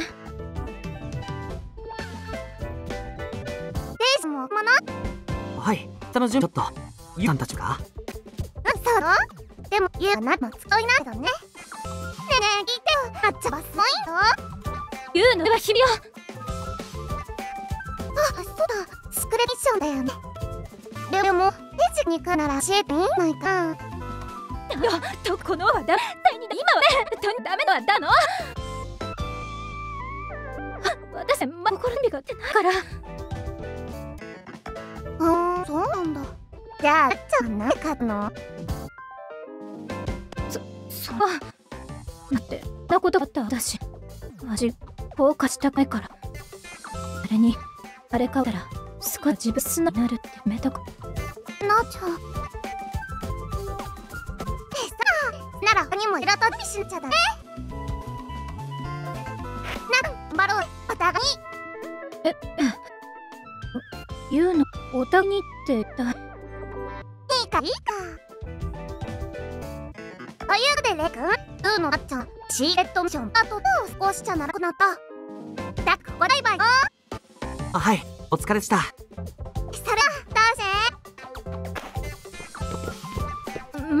ースもまなはい、その順ちょっとゆうさんたちがうんそうだ。でも言うなの使いないけどね。ねえねえ聞いてよ。あっちゃはすごいよ。 言うのは君よ。 あ、そうだ。スクレミッションだよね。でもページに行くなら教えていいないか。 とこのはだ今はねとにダメのはだの。私ま心にがってないから。 うん、そうなんだ。じゃあ、あっちゃん何かのそう待ってなことがあった私味後悔したくないから。それにあれかったら少し自分素直になるってめたくなっちゃう。えさなら他にもいろとにしんちゃだね。なんバローお互いえ言うのお互いにってだいいかいいか。ということでレイ君、うーのなっちゃんシーレットミッションあと少しじゃなくなった。だっこバイバイ。 あ、はい、お疲れでした。 それはどうせめ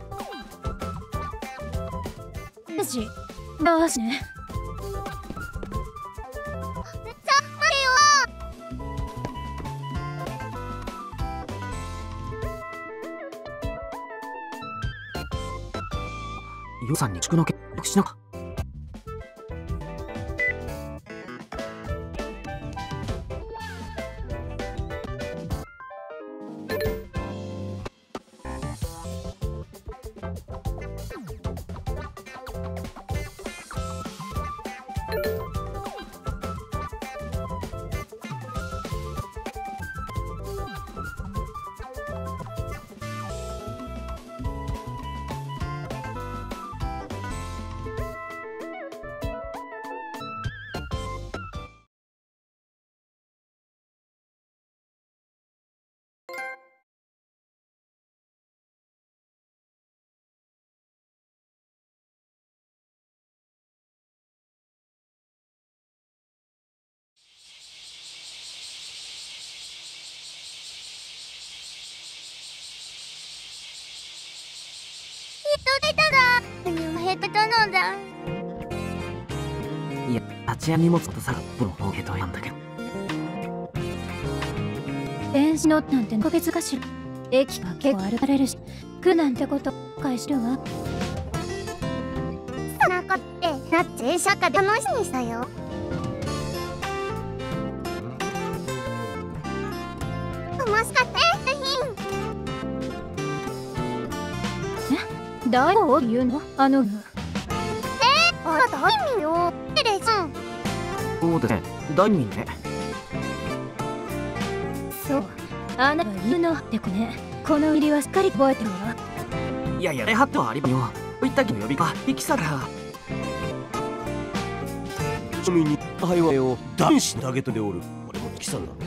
マジマジね。 さあ待ゆうさんに宿の結約しなか。 出ただ何もヘッドたのだ。 いや、立ち屋荷物とさプロのヘトなんだけど。 電子乗ってなんて個別かしら。駅が結構歩かれるし、来るなんてこと返してるわ。 そんなことってなっちゃ社会で楽しみにしたよ。楽しかったえ、誰を言うのあの。 えあなた意味よ。テレさん。 そうですね、大民ね。 そう、あなたが言うのってこね。この入りはしっかり覚えてるわ。 いやいや、レハットはありばよ。言ったきの呼びか、引きさら。 ちなみに、はいわよ、男子投げておる。俺も来たんだろ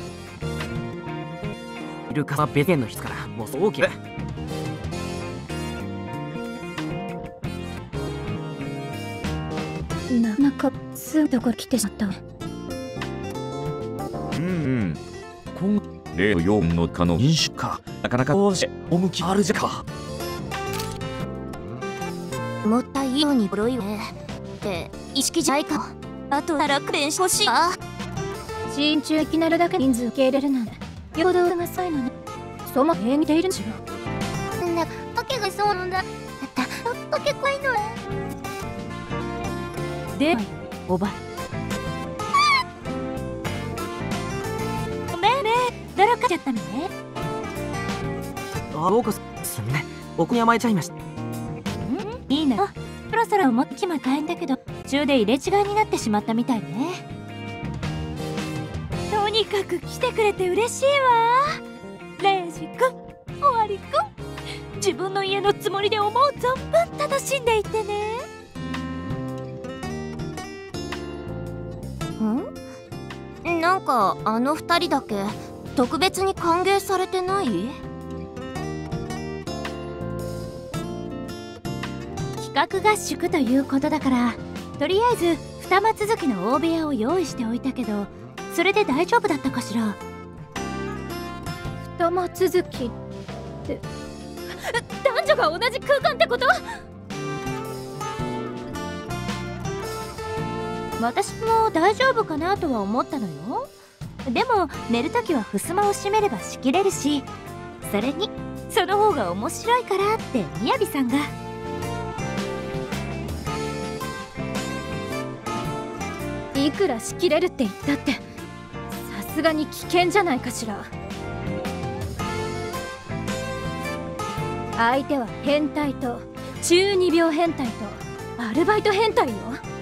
イルカは別件の人から、もうそう大きい。 なかなかすぐところ来てしまったわ。 うんうん。今例のよんの可能飲酒か。なかなかどうして趣あるじゃか。 もったいいのにボロいね。って意識じゃないか。あとは楽練してほしいわ。 新中いきなるだけ人数受け入れるなんてよほどがさいのね。そもそも見ているんしろ。 なんだわけがそうなんだ。だったわけ怖いのでおばごめんね、泥かちゃったのね。 あ、僕すみません、僕に甘えちゃいました。 いいな。そろそろ持ってきま帰んだけど途中で入れ違いになってしまったみたいね。とにかく来てくれて嬉しいわ。レイジ君、オワリ君、自分の家のつもりで思う存分楽しんでいってね。 ん？なんかあの二人だけ特別に歓迎されてない？ 企画合宿ということだからとりあえず二間続きの大部屋を用意しておいたけど、それで大丈夫だったかしら。二間続きって男女が同じ空間ってこと？私も大丈夫かなとは思ったのよ。でも寝るときは襖を閉めれば仕切れるし、それにその方が面白いからってみやびさんが。いくら仕切れるって言ったってさすがに危険じゃないかしら。相手は変態と中二病変態とアルバイト変態よ。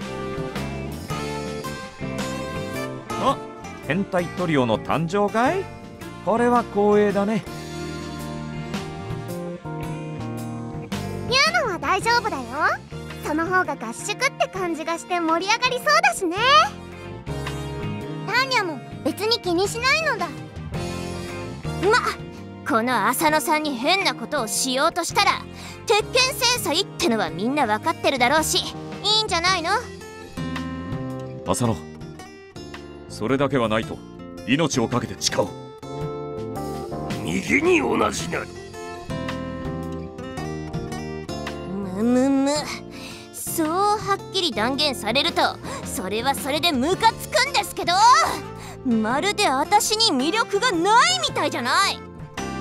あ、変態トリオの誕生かい？これは光栄だね。 言うのは大丈夫だよ。その方が合宿って感じがして盛り上がりそうだしね。ターニャも別に気にしないのだ。ま、この浅野さんに変なことをしようとしたら鉄拳制裁ってのはみんな分かってるだろうし、いいんじゃないの？ 浅野、それだけはないと命を懸けて誓おう。 右に同じな。 むむむ、そうはっきり断言されるとそれはそれでムカつくんですけど、まるで私に魅力がないみたいじゃない。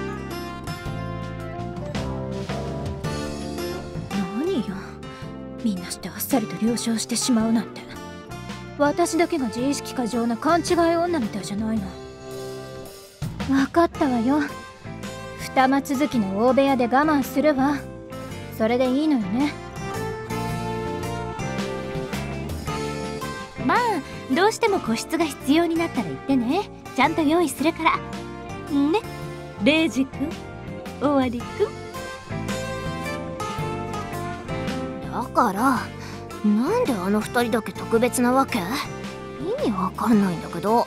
何よ、みんなしてあっさりと了承してしまうなんて。私だけが自意識過剰な勘違い女みたいじゃないの。分かったわよ。二間続きの大部屋で我慢するわ。それでいいのよね。まあどうしても個室が必要になったら言ってね。ちゃんと用意するからね。レイジ君、オワリ君。 だからなんであの二人だけ特別なわけ？意味わかんないんだけど。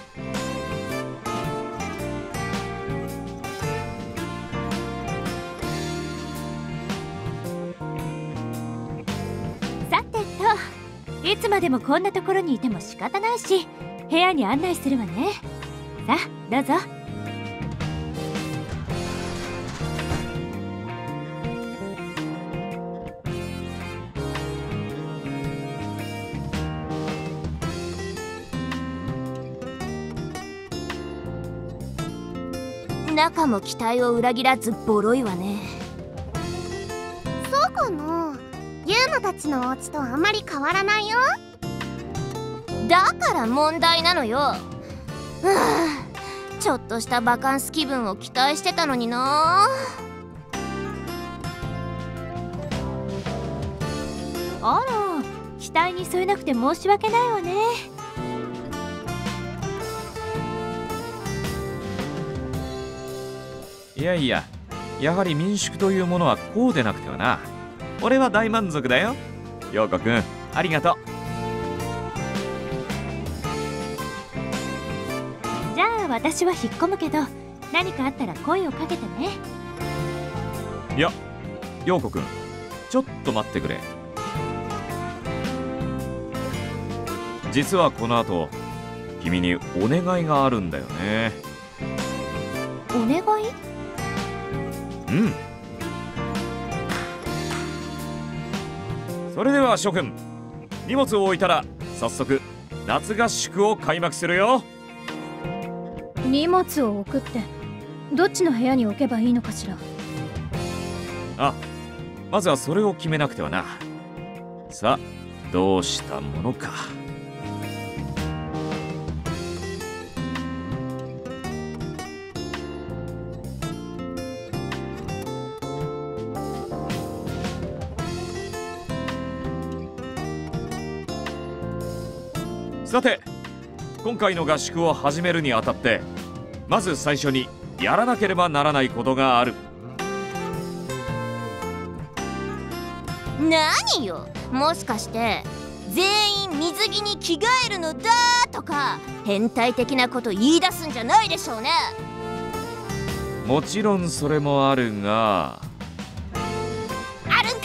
さてと、いつまでもこんなところにいても仕方ないし、部屋に案内するわね。さあどうぞ。 中も期待を裏切らずボロいわね。 そうかな。ユーマたちのお家とあんまり変わらないよ。 だから問題なのよ。はあ、ちょっとしたバカンス気分を期待してたのにな。 あら、期待に添えなくて申し訳ないわね。 いやいや、やはり民宿というものはこうでなくてはな。俺は大満足だよ。陽子くん、ありがとう。 じゃあ私は引っ込むけど、何かあったら声をかけてね。 いや、陽子くん、ちょっと待ってくれ。実はこの後、君にお願いがあるんだよね。 お願い？ うん。それでは諸君、荷物を置いたら早速夏合宿を開幕するよ。 荷物を置くってどっちの部屋に置けばいいのかしら。 あ、まずはそれを決めなくてはな。さあ、どうしたものか。さて、今回の合宿を始めるにあたって、まず最初にやらなければならないことがある。 何よ、もしかして全員水着に着替えるのだとか変態的なこと言い出すんじゃないでしょうね。 もちろんそれもあるが、 あるんか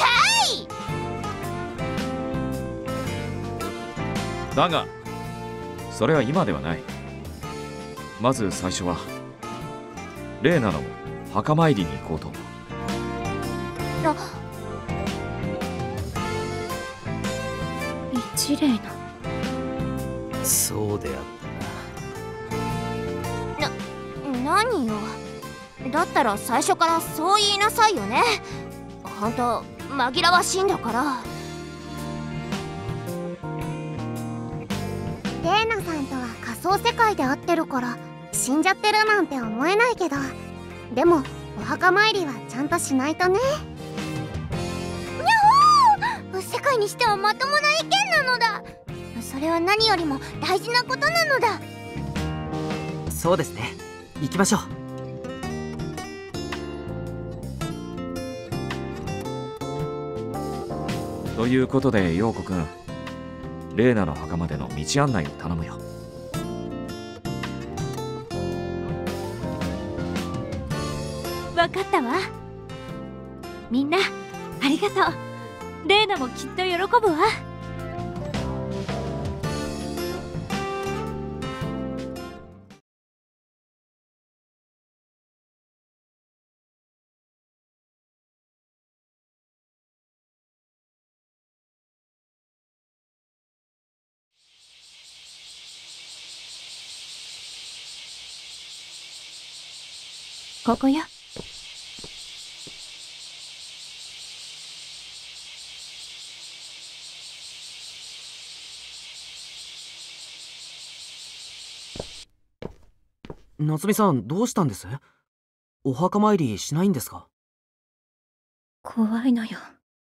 い。 だがそれは今ではない。まず最初はレイナの墓参りに行こうと思う。 あ、 一例の。 そうであったな。 な、何よ。だったら最初からそう言いなさいよね。ほんと紛らわしいんだから。 レイナさんとは仮想世界で会ってるから死んじゃってるなんて思えないけど、でもお墓参りはちゃんとしないとね。にゃほー、世界にしてはまともな意見なのだ。それは何よりも大事なことなのだ。 そうですね、行きましょう。ということで陽子くん、レイナの墓までの道案内を頼むよ。 わかったわ。みんなありがとう。レイナもきっと喜ぶわ。ここよ。 う。夏美さん、どうしたんです？お墓参りしないんですか？ 怖いのよ。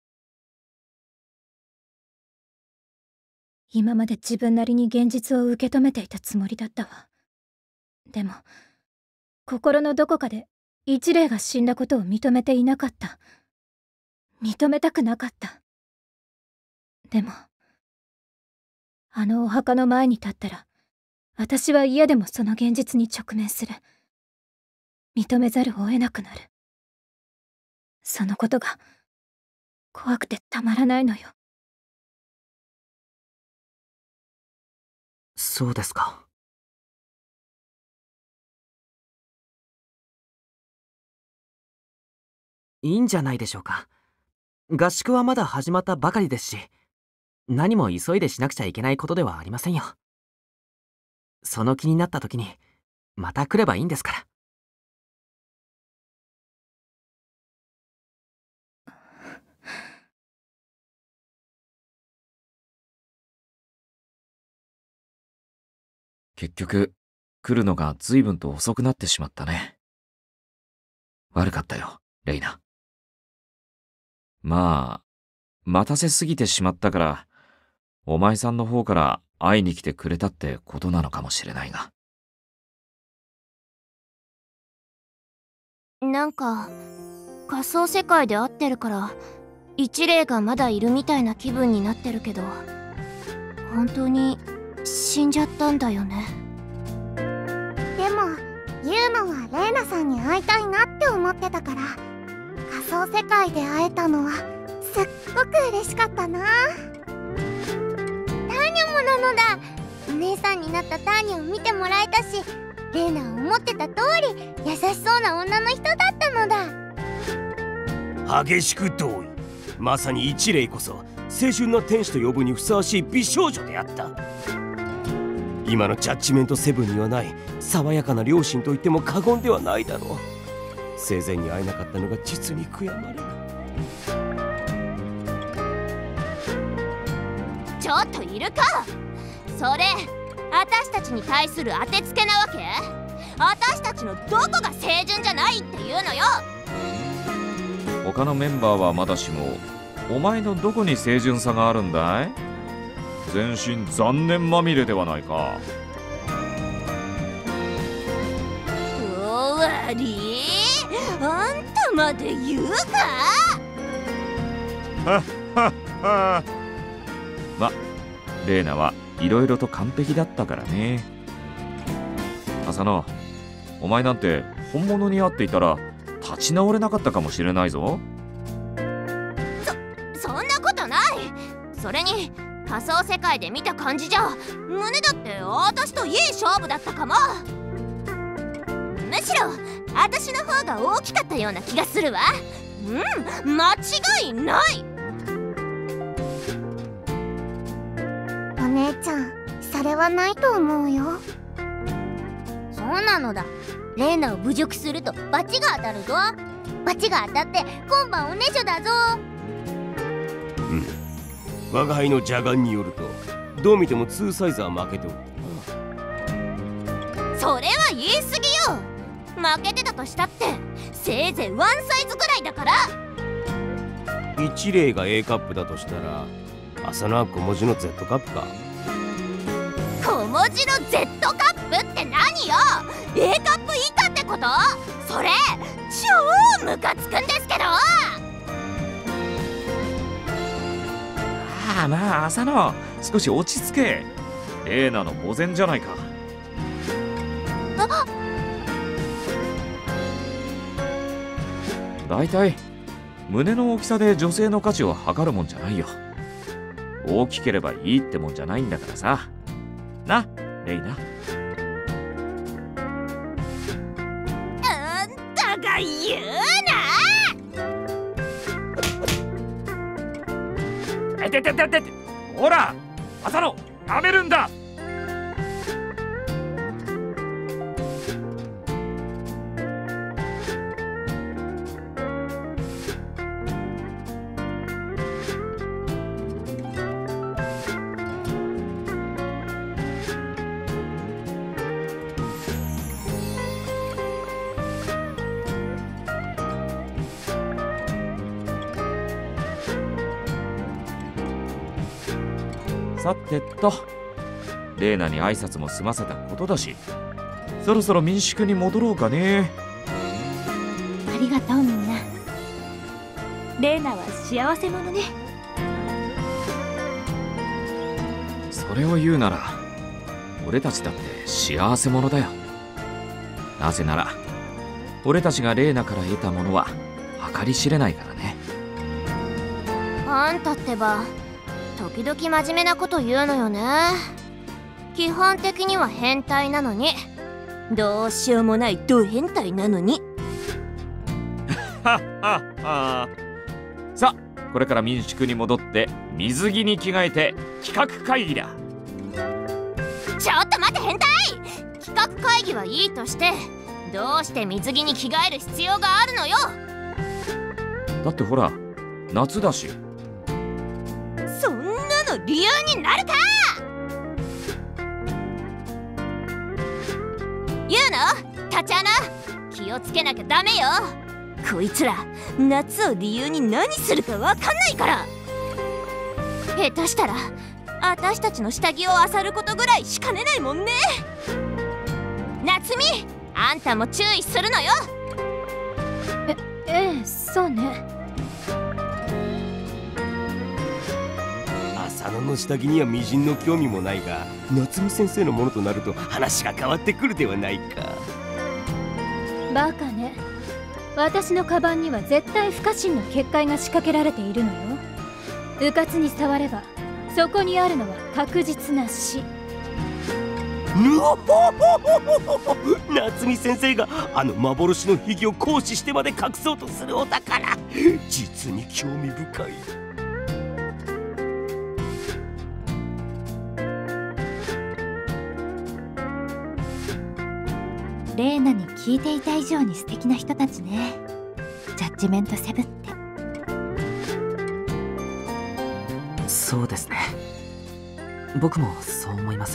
今まで自分なりに現実を受け止めていたつもりだったわ。でも心のどこかで一霊が死んだことを認めていなかった。認めたくなかった。でもあのお墓の前に立ったら、私は嫌でもその現実に直面する。認めざるを得なくなる。そのことが怖くてたまらないのよ。 そうですか。いいんじゃないでしょうか。合宿はまだ始まったばかりですし、何も急いでしなくちゃいけないことではありませんよ。その気になった時にまた来ればいいんですから。 結局来るのが随分と遅くなってしまったね。悪かったよ、レイナ。まあ、待たせすぎてしまったから、お前さんの方から会いに来てくれたってことなのかもしれないが。 なんか仮想世界で会ってるから一霊がまだいるみたいな気分になってるけど、本当に死んじゃったんだよね。 でもユーマはレイナさんに会いたいなって思ってたから、仮想世界で会えたのはすっごく嬉しかったな。ターニャもなのだ。お姉さんになったターニャを見てもらえたし、レイナは思ってた通り優しそうな女の人だったのだ。 激しく同意。まさに一霊こそ青春の天使と呼ぶにふさわしい美少女であった。今のジャッジメントセブンにはない爽やかな両親と言っても過言ではないだろう。生前に会えなかったのが実に悔やまれる。 ちょっといるか。それ私たちに対する当てつけなわけ？私たちのどこが清純じゃないっていうのよ。 他のメンバーはまだしも、お前のどこに清純さがあるんだい？全身残念まみれではないか。 終わり？あんたまで言うか？ はっはっは。ま、レイナはいろいろと完璧だったからね。浅野、お前なんて本物に会っていたら立ち直れなかったかもしれないぞ。 そ、そんなことない。それに仮想世界で見た感じじゃ胸だって私といい勝負だったかも。むしろ私の方が大きかったような気がするわ。うん、間違いない。 お姉ちゃん、それはないと思うよ。 そうなのだ。レイナを侮辱すると罰が当たるぞ。罰が当たって今晩おねしょだぞ。 うん、我が輩の邪眼によるとどう見てもツーサイズは負けておる。 それは言い過ぎよ。負けてたとしたってせいぜいワンサイズぐらいだから。 一例が A カップだとしたら浅野は小文字の Z カップか。 小文字の Z カップって何よ。 A カップ以下ってこと？それ超ムカつくんですけど。 ああなあ浅野、少し落ち着け。レイナの呆然じゃないか。 あ、 だいたい胸の大きさで女性の価値を測るもんじゃないよ。大きければいいってもんじゃないんだからさ。な、レイナ。 あんたが言うな。 えててててて、ほら浅野、食べるんだ。さてと、レイナに挨拶も済ませたことだし、そろそろ民宿に戻ろうかね。 ありがとうみんな。レイナは幸せ者ね。 それを言うなら俺たちだって幸せ者だよ。なぜなら俺たちがレイナから得たものは計り知れないからね。 あんたってば時々真面目なこと言うのよね。基本的には変態なのに、どうしようもないド変態なのに。 はっはっは。さあ、これから民宿に戻って水着に着替えて企画会議だ。 ちょっと待って変態。企画会議はいいとしてどうして水着に着替える必要があるのよ。 だってほら夏だし。 そんなの理由になるか。 言うのタチアナ、気をつけなきゃダメよ。こいつら夏を理由に何するかわかんないから。下手したら私たちの下着を漁ることぐらいしかねないもんね。夏美、あんたも注意するのよ。 え、ええ、そうね。 浅野の下着にはみじんの興味もないが、夏美先生のものとなると話が変わってくるではないか。 バカね。私のカバンには絶対不可侵の結界が仕掛けられているのよ。うかつに触ればそこにあるのは確実な死。 ぬおほほほほほ、夏美先生があの幻の秘技を行使してまで隠そうとするお宝、実に興味深い。 レーナに聞いていた以上に素敵な人たちね。ジャッジメントセブンって。 そうですね。僕もそう思います。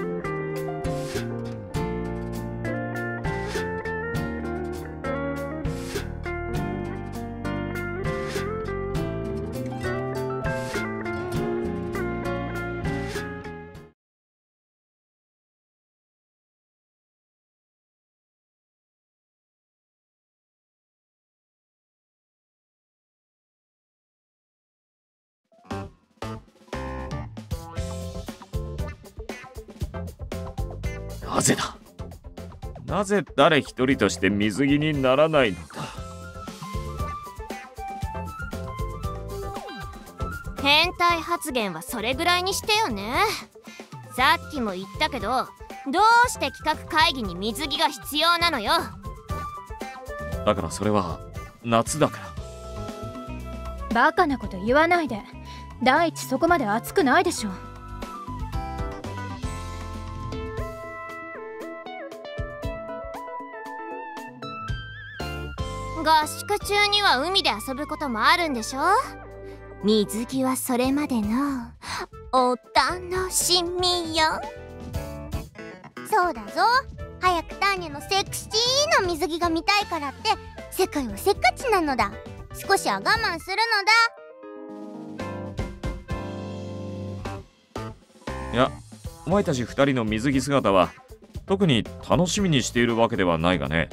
なぜだ、なぜ誰一人として水着にならないのだ。 変態発言はそれぐらいにしてよね。さっきも言ったけど、どうして企画会議に水着が必要なのよ。 だからそれは夏だから。 バカなこと言わないで。第一そこまで熱くないでしょ。 合宿中には海で遊ぶこともあるんでしょ。水着はそれまでのお楽しみよ。 そうだぞ。早くターニャのセクシーな水着が見たいからって世界はせっかちなのだ。少しは我慢するのだ。 いや、お前たち二人の水着姿は特に楽しみにしているわけではないがね。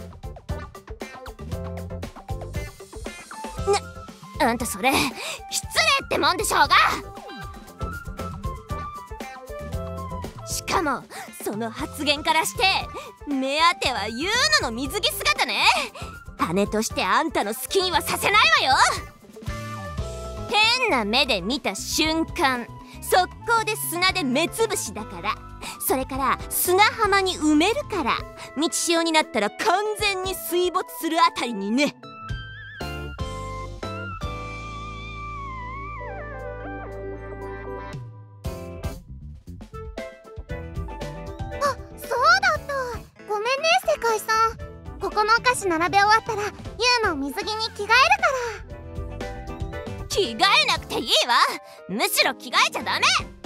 あんたそれ失礼ってもんでしょうが。しかもその発言からして目当てはユーノの水着姿ね。姉としてあんたの好きにはさせないわよ。変な目で見た瞬間速攻で砂で目つぶしだから。それから砂浜に埋めるから、満ち潮になったら完全に水没するあたりにね。 ここのお菓子並べ終わったらユーの水着に着替えるから。 着替えなくていいわ。むしろ着替えちゃダメ。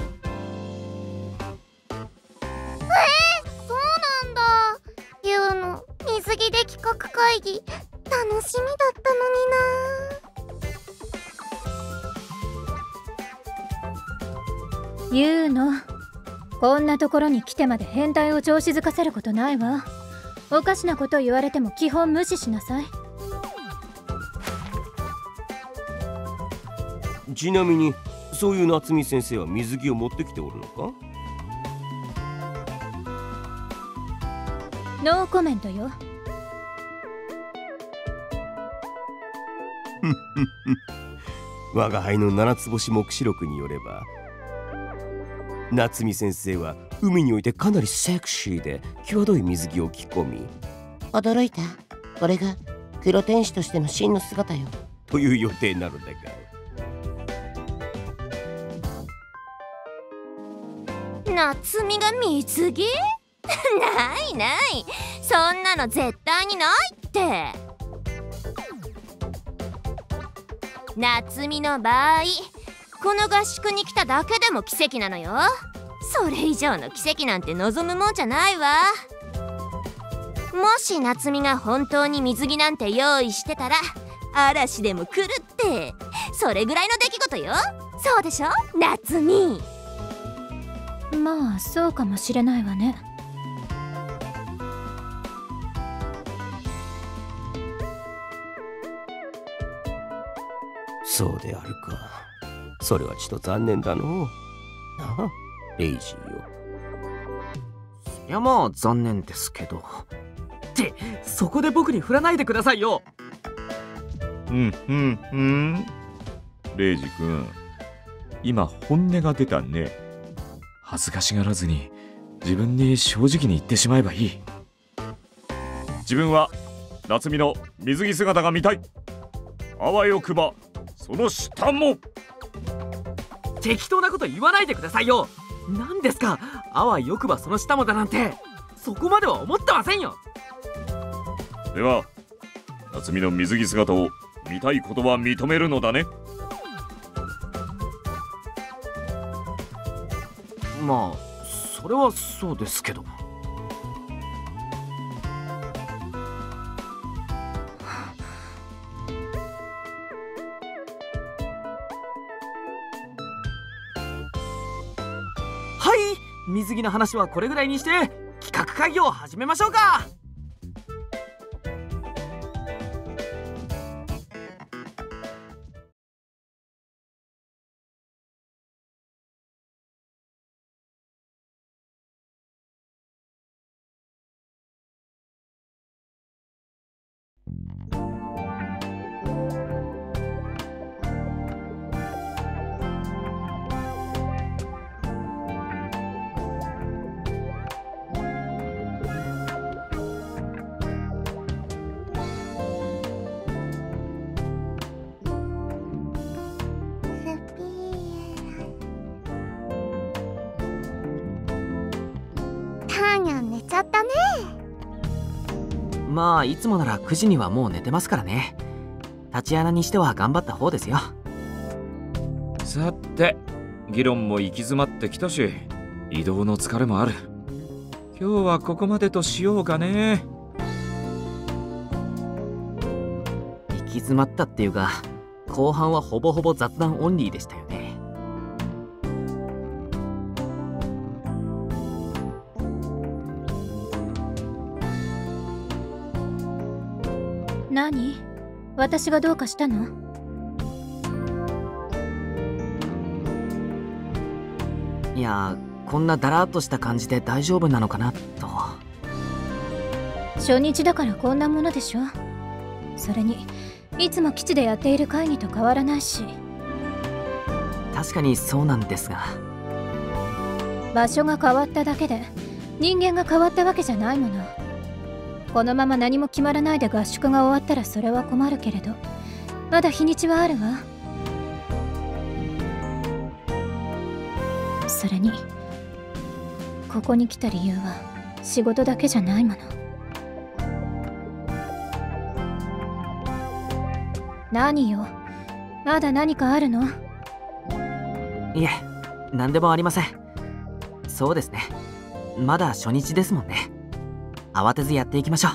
えー、そうなんだ。ユーの水着で企画会議楽しみだったのにな。 ユーノ、こんなところに来てまで変態を調子づかせることないわ。おかしなこと言われても基本無視しなさい。 ちなみにそういう夏美先生は水着を持ってきておるのか。 ノーコメントよ。 我が輩の七つ星目視録によれば、夏美先生は海においてかなりセクシーで際どい水着を着込み、 驚いた。これが黒天使としての真の姿よ。 という予定なのだが、 夏美が水着ないない、そんなの絶対にないって。夏美の場合、この合宿に来ただけでも奇跡なのよ。それ以上の奇跡なんて望むもんじゃないわ。 もし夏美が本当に水着なんて用意してたら嵐でも来るって、それぐらいの出来事よ。そうでしょ夏美。 まあそうかもしれないわね。 そうであるか。それはちと残念だのう。なあ、レイジーよ。 いやまあ残念ですけど。ってそこで僕に振らないでくださいよ。 うんうんうん。レイジ君、今本音が出たね。恥ずかしがらずに自分に正直に言ってしまえばいい。自分は夏美の水着姿が見たい。あわよくばその下も。 適当なこと言わないでくださいよ。何ですか、あわよくばその下もだなんて。そこまでは思ってませんよ。 では夏美の水着姿を見たいことは認めるのだね。 まあそれはそうですけど。はい、水着の話はこれぐらいにして企画会議を始めましょうか。 ちゃったね。 まあいつもならくじにはもう寝てますからね。立ち穴にしては頑張った方ですよ。 さて議論も行き詰まってきたし、移動の疲れもある。今日はここまでとしようかね。 行き詰まったっていうか、後半はほぼほぼ雑談オンリーでしたよね。 何？私がどうかしたの？ いや、こんなだらっとした感じで大丈夫なのかなと。 初日だからこんなものでしょ。それにいつも基地でやっている会議と変わらないし。 確かにそうなんですが、 場所が変わっただけで人間が変わったわけじゃないもの。このまま何も決まらないで合宿が終わったらそれは困るけれど、まだ日にちはあるわ。それにここに来た理由は仕事だけじゃないもの。何よ、まだ何かあるの？ いえ、何でもありません。そうですね、まだ初日ですもんね。慌てずやっていきましょう。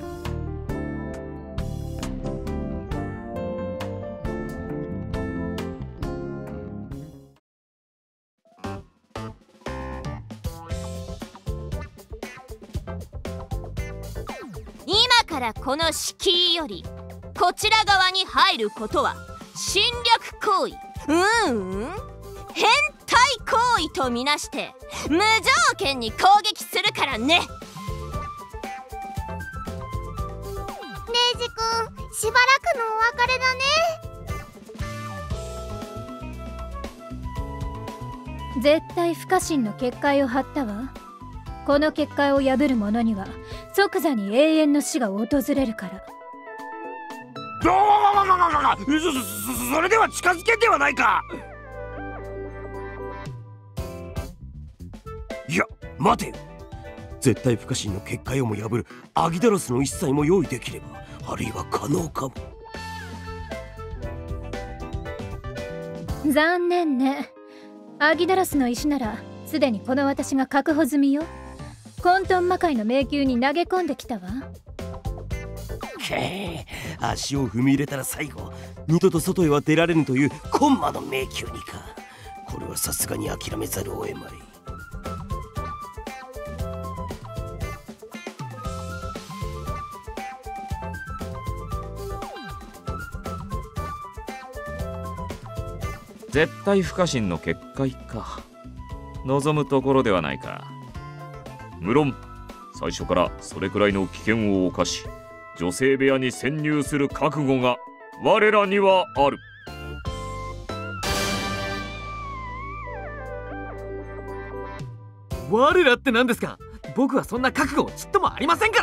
今からこの敷居よりこちら側に入ることは侵略行為、うーん変態行為とみなして無条件に攻撃するからね。 レイジ君、しばらくのお別れだね。 絶対不可侵の結界を張ったわ。この結界を破る者には即座に永遠の死が訪れるから。 そ, そ, それでは近づけんではないか。いや待てよ、絶対不可侵の結界をも破るアギダロスの一切も用意できれば、あるいは可能かも。 残念ね。アギダロスの石ならすでにこの私が確保済みよ。 混沌魔界の迷宮に投げ込んできたわ。 けえ、足を踏み入れたら最後二度と外へは出られぬというコンマの迷宮にか。これはさすがに諦めざるを得まい。 絶対不可侵の結界か。望むところではないか。無論最初からそれくらいの危険を冒し女性部屋に潜入する覚悟が我らにはある。 我らって何ですか。僕はそんな覚悟ちっともありませんから。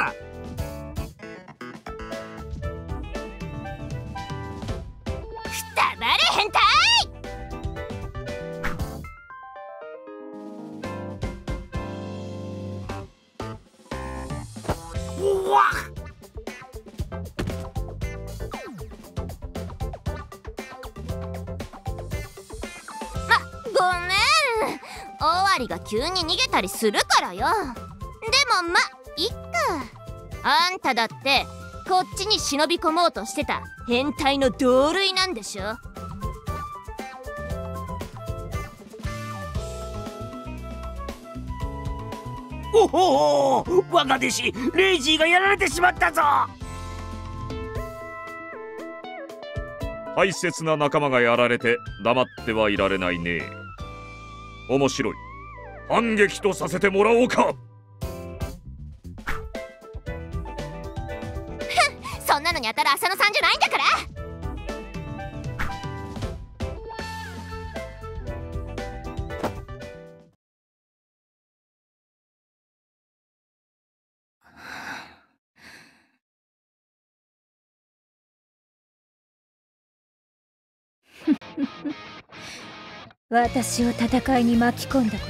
黙れ変態。 うわっ、 ごめん、終わりが急に逃げたりするからよ。でもまいっか。あんただってこっちに忍び込もうとしてた変態の同類なんでしょ。 おほほ、我が弟子レイジーがやられてしまったぞ。 大切な仲間がやられて黙ってはいられないね。面白い。反撃とさせてもらおうか。 そんなのに当たる浅野さんじゃないんだから。 私を戦いに巻き込んだこと、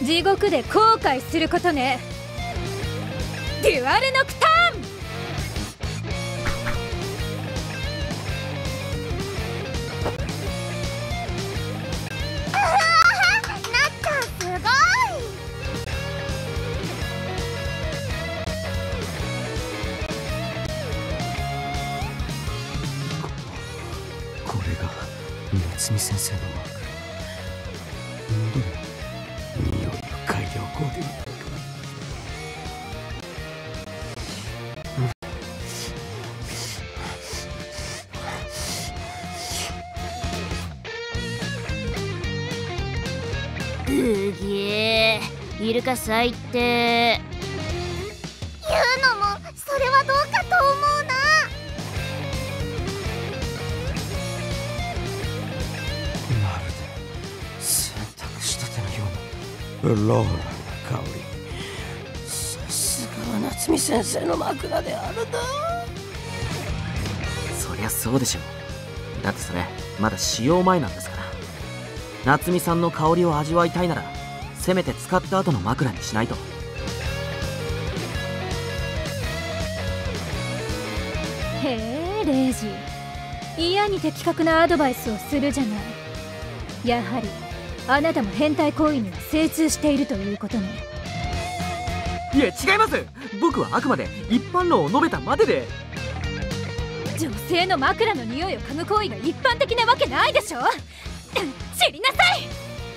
地獄で後悔することね。デュアルノクターン。 ああ、なっちゃんすごい。 これが夏美先生のマーク。匂いを嗅いでおこうではないか。 うげえ、イルカ最低。 言うのもそれはどうかと思うな。 まるで洗濯したてのようなローラーな香り。さすがは夏美先生の枕であるな。 そりゃそうでしょう。だってそれまだ使用前なんですから。夏美さんの香りを味わいたいならせめて使った後の枕にしないと。 へえ、レイジ、嫌に的確なアドバイスをするじゃない。やはりあなたも変態行為には精通しているということね。 いや違います。僕はあくまで一般論を述べたまでで。 女性の枕の匂いを嗅ぐ行為が一般的なわけないでしょ。知りなさい。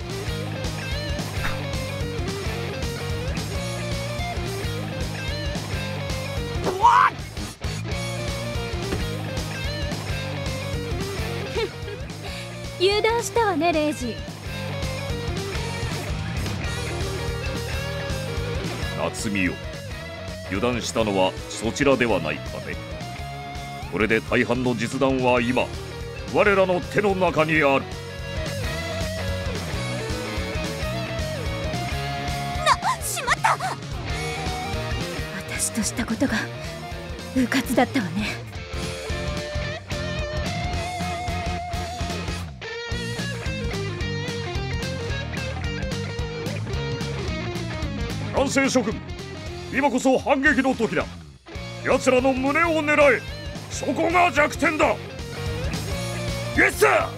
油断したわね、レイジ。 夏美よ、油断したのはそちらではないかね。これで大半の実弾は今我らの手の中にある。 な、しまった。 私としたことが迂闊だったわね。 男性諸君、今こそ反撃の時だ。奴らの胸を狙え。そこが弱点だ。イエスサ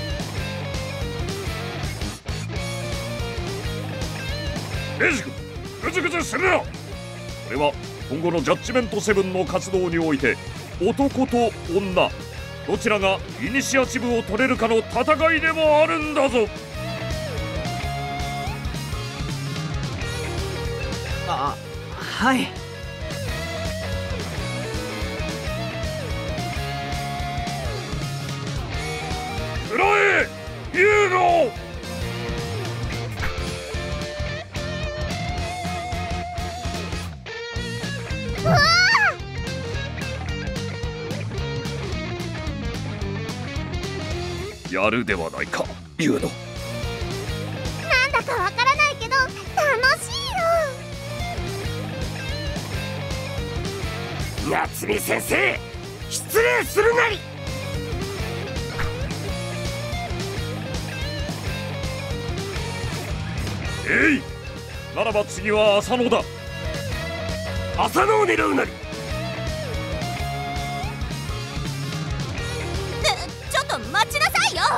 ー。レイジ君、 ぐずぐずするな。これは今後のジャッジメントセブンの活動において男と女どちらがイニシアチブを取れるかの戦いでもあるんだぞ。 あ、はい。 くらえユーゴ。 うわやるではないかユーノ。 なんだかわからないけど楽しいよ。 夏美先生、失礼するなり。 えい、ならば次は浅野だ。 浅野を狙うなり。 ちょっと待ちなさいよ。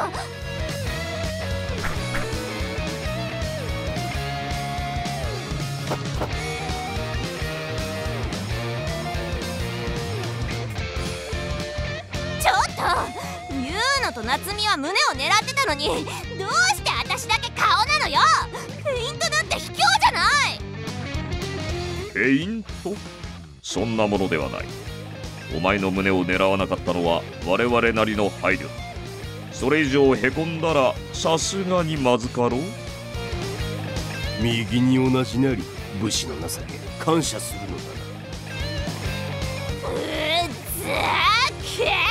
ちょっとユーノと夏美は胸を狙ってたのに、どうして私だけ顔なのよ。フェイントなんて卑怯じゃない。 フェイント？そんなものではない。お前の胸を狙わなかったのは我々なりの配慮だ。それ以上へこんだらさすがにまずかろう。 右に同じなり、武士の情け感謝するのだな。 ふざける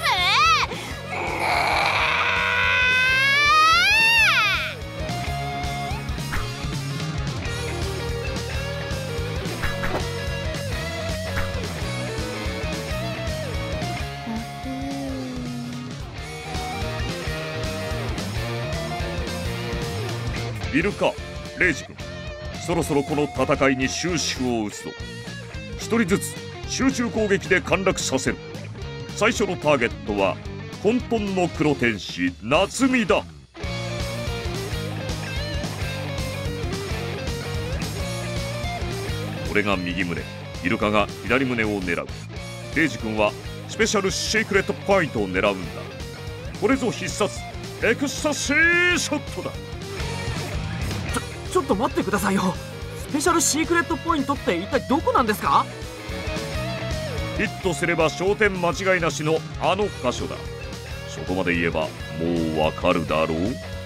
いるかレイジ君、そろそろこの戦いに終止符を打つぞ。一人ずつ集中攻撃で陥落させる。最初のターゲットは混沌の黒天使夏美だ。俺が右胸、イルカが左胸を狙う。レイジ君はスペシャルシークレットポイントを狙うんだ。これぞ必殺エクスタシーショットだ。 ちょっと待ってくださいよ。スペシャルシークレットポイントって一体どこなんですか？ ヒットすれば焦点間違いなしのあの箇所だ。そこまで言えばもうわかるだろう。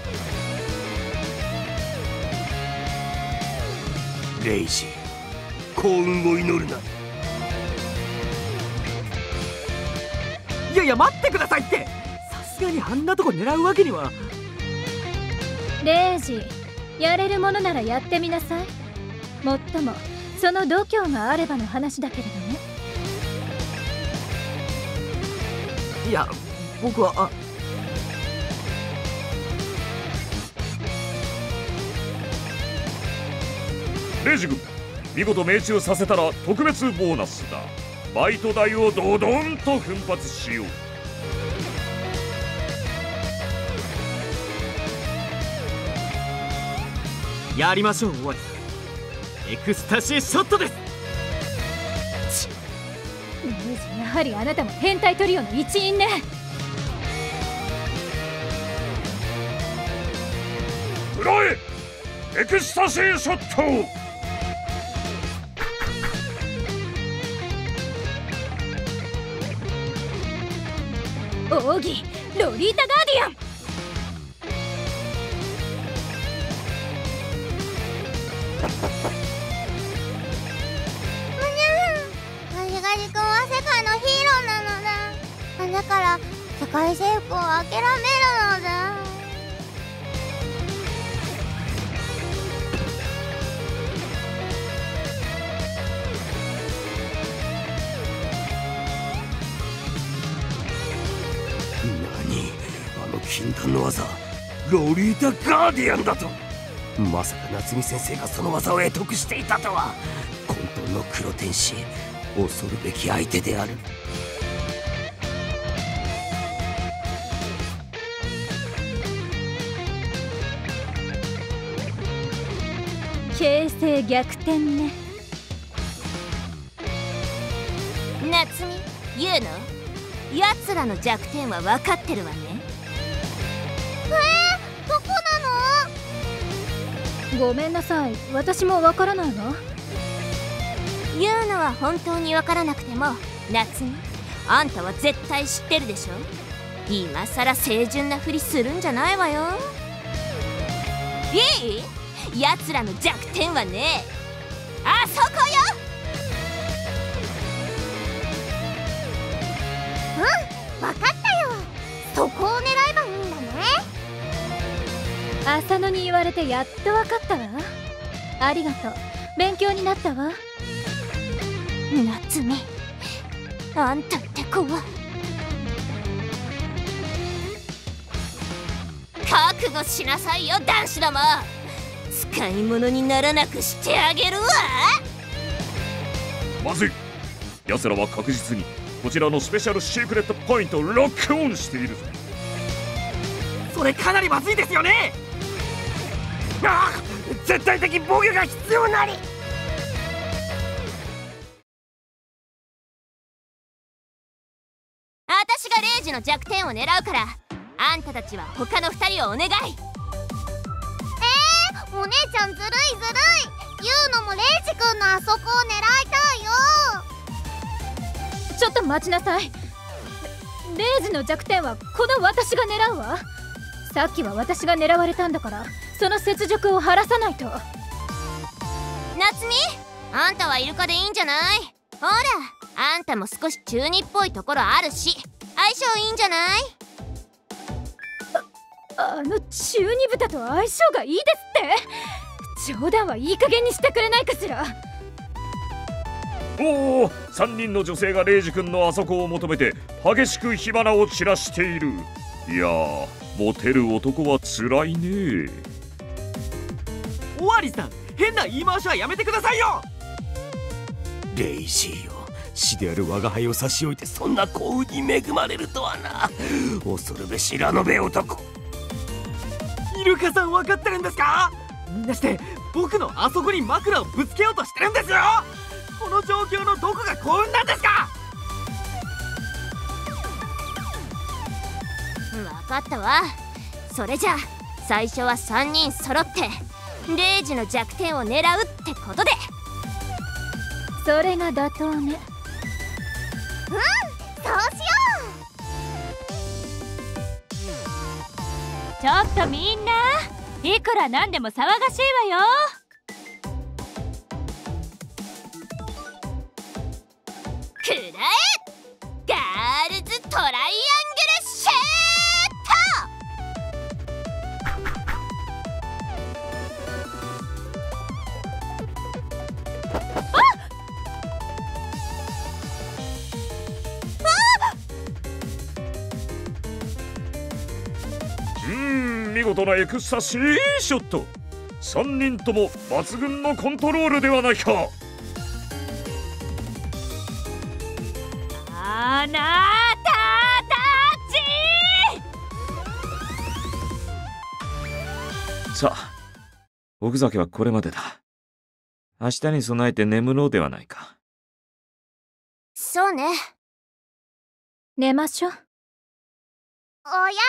レイジ、幸運を祈るな。 いやいや待ってくださいって。さすがにあんなとこ狙うわけには。 レイジ、やれるものならやってみなさい。もっともその度胸があればの話だけれどね。 いや僕はあレイジ君、見事命中させたら特別ボーナスだ。バイト代をドドンと奮発しよう。やりましょう終わりさん。エクスタシーショットです。 レイジ、やはりあなたも変態トリオの一員ね。 食らえエクスタシーショット。 奥義ロリータガーディアン。 ガリガリ君は世界のヒーローなのだ。だから世界征服を諦めるのだ。 何、あの禁断の技ロリータガーディアンだと。まさか夏美先生がその技を得得していたとは。混沌の黒天使、恐るべき相手である。 形勢逆転ね。 夏美、言うの？奴らの弱点は分かってるわね。 えー、どこなの？ ごめんなさい、私もわからないわ。 言うのは本当に分からなくても、夏美、あんたは絶対知ってるでしょ。今さら清純なふりするんじゃないわよ。いい？奴らの弱点はね、あそこよ。 うん、分かったよ。そこを狙えばいいんだね。 浅野に言われてやっとわかったわ。ありがとう、勉強になったわ。 夏美、あんたって子は覚悟しなさいよ、男子ども。使い物にならなくしてあげるわ。 まずい。奴らは確実にこちらのスペシャルシークレットポイントをロックオンしているぞ。 それかなりまずいですよね。ああ、絶対的防御が必要なり。 私がレイジの弱点を狙うから、あんたたちは他の二人をお願い。 えー、お姉ちゃんずるいずるい。ユウのもレイジ君のあそこを狙いたいよ。 ちょっと待ちなさい。レイジの弱点はこの私が狙うわ。さっきは私が狙われたんだから、その雪辱を晴らさないと。 夏美、あんたはイルカでいいんじゃない？ほら、あんたも少し中二っぽいところあるし、相性いいんじゃない？ あ, あの中二豚と相性がいいですって？冗談はいい加減にしてくれないかしら。 おお、さんにんの女性がレイジ君のあそこを求めて激しく火花を散らしている。いやー、モテる男はつらいね。 オワリさん、変な言い回しはやめてくださいよ。レイジーよ、死である我が輩を差し置いてそんな幸運に恵まれるとはな。恐るべしラノベ男。イルカさん分かってるんですか？みんなして僕のあそこに枕をぶつけようとしてるんですよ。この状況のどこが幸運なんですか？ 分かったわ。それじゃあ最初はさんにん揃ってレイジの弱点を狙うってことで。 それが妥当ね。 うん、そうしよちょっとみんな、いくらなんでも騒がしいわよ。 くらえ、ガールズトライアングルシュうーん、見事なエクスタシーショット。さんにんとも抜群のコントロールではないか。 あなたたち。 さあ、奥酒はこれまでだ。明日に備えて眠ろうではないか。 そうね。 寝ましょう。 おやす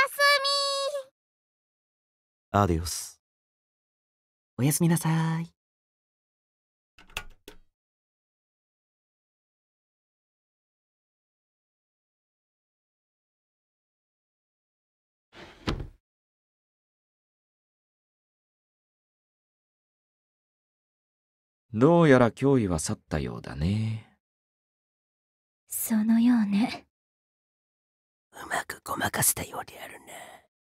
アディオス。 おやすみなさい。 どうやら脅威は去ったようだね。 そのようね。 うまくごまかせたようであるな。 み。ユウ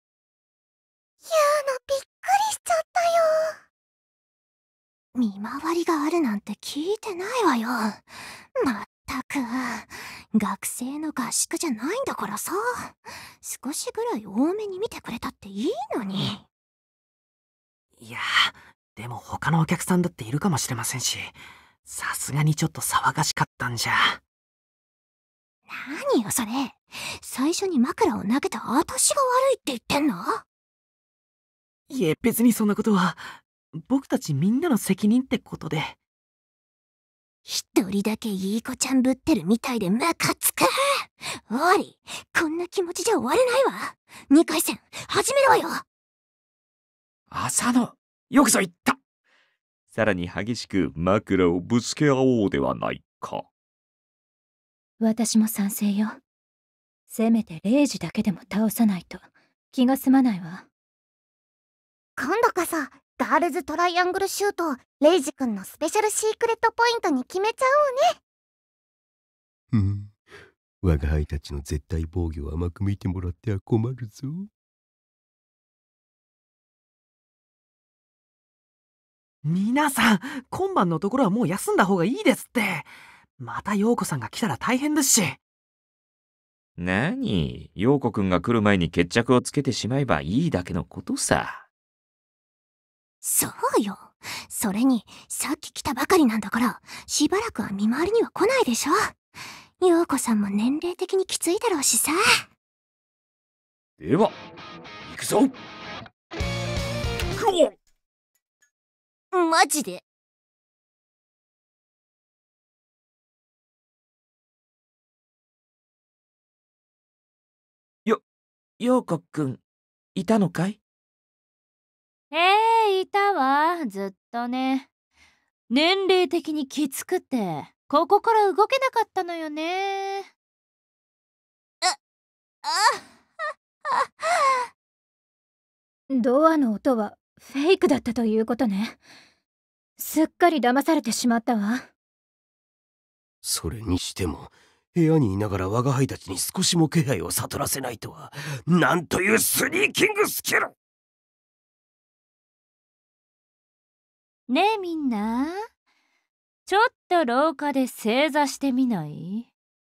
のびっくりしちゃったよ。見回りがあるなんて聞いてないわよ。まったく、学生の合宿じゃないんだからさ。少しぐらい多めに見てくれたっていいのに。 いやー、でも他のお客さんだっているかもしれませんし、さすがにちょっと騒がしかったんじゃ。 何よそれ。最初に枕を投げた私が悪いって言ってんの？ いえ、別にそんなことは。 僕たちみんなの責任ってことで。 一人だけいい子ちゃんぶってるみたいでムカつく。終わり、こんな気持ちじゃ終われないわ。にかい戦始めろよ。 浅野、よくぞ言った。さらに激しく枕をぶつけ合おうではないか。 私も賛成よ。せめてレイジだけでも倒さないと気が済まないわ。 今度こそガールズトライアングルシュートをレイジ君のスペシャルシークレットポイントに決めちゃおうね。 うん。我が輩たちの絶対防御を甘く見てもらっては困るぞ。 皆さん、今晩のところはもう休んだ方がいいですって。また陽子さんが来たら大変ですし。 なに、陽子くんが来る前に決着をつけてしまえばいいだけのことさ。 そうよ。それに、さっき来たばかりなんだから、しばらくは見回りには来ないでしょ。陽子さんも年齢的にきついだろうしさ。 では、行くぞ。くおマジで？ よ、陽子くん、いたのかい？ ええ、いたわ、ずっとね。年齢的にきつくて、ここから動けなかったのよね。 あ、あ、 ドアの音はフェイクだったということね。すっかり騙されてしまったわ。 それにしても、部屋にいながら我が輩たちに少しも気配を悟らせないとは、 なんというスニーキングスキル。 ねえみんな、ちょっと廊下で正座してみない？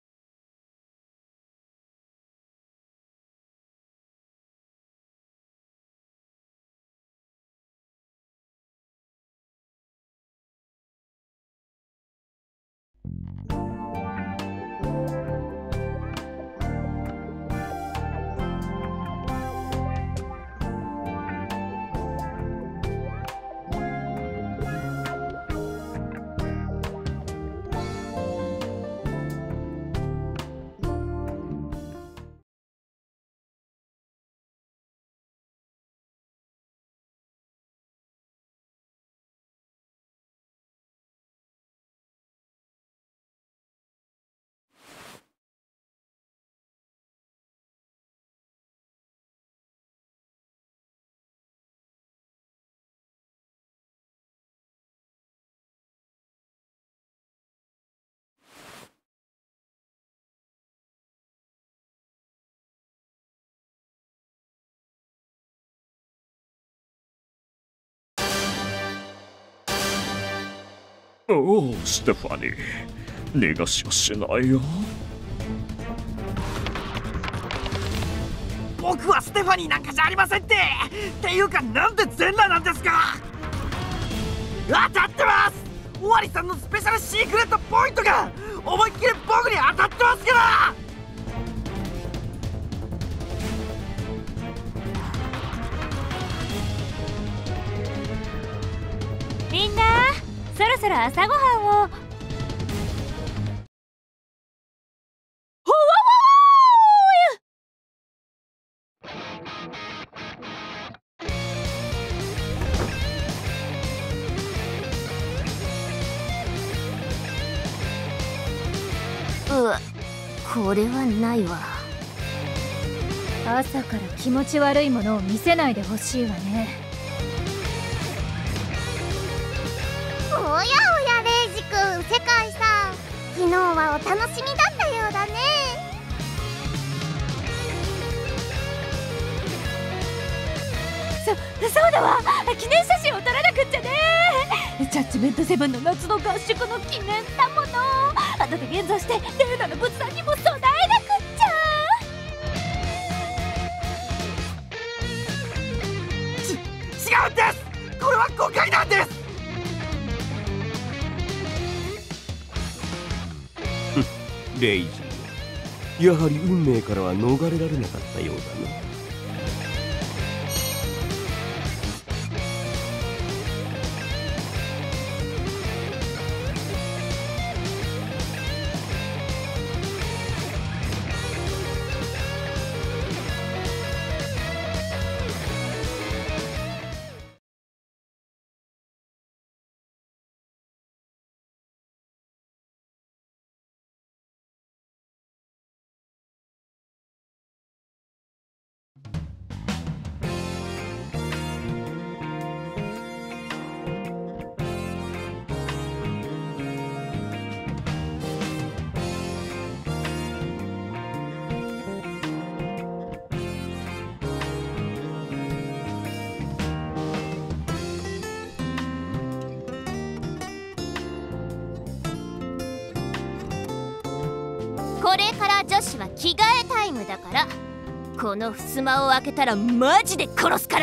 おお、ステファニー、逃がしはしないよ。 僕はステファニーなんかじゃありませんって。っていうか、なんで全裸なんですか？当たってます。尾張さんのスペシャルシークレットポイントが思いっきり僕に当たってますから。 みんな、そろそろ朝ごはんを。ほわわわうわ、これはないわ。 朝から気持ち悪いものを見せないでほしいわね。 おやおやレイジ君、世界さん、昨日はお楽しみだったようだね。 そ、そうだわ、記念写真を撮らなくっちゃね。ジャッジメントセブンの夏の合宿の記念だもの。後で現像してレーナの物産にも備えなくっちゃ。 ち、違うんです。これは誤解なんです。 レイジ、やはり運命からは逃れられなかったようだな。 これから女子は着替えタイムだから、この襖を開けたらマジで殺すから。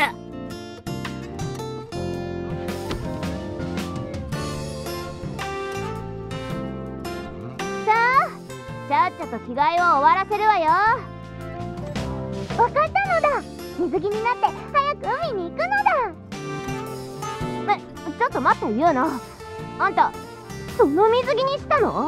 ちゃっちゃと着替えを終わらせるわよ。 わかったのだ。水着になって早く海に行くのだ。 え、ちょっと待ってユウナ、あんたその水着にしたの？ うん、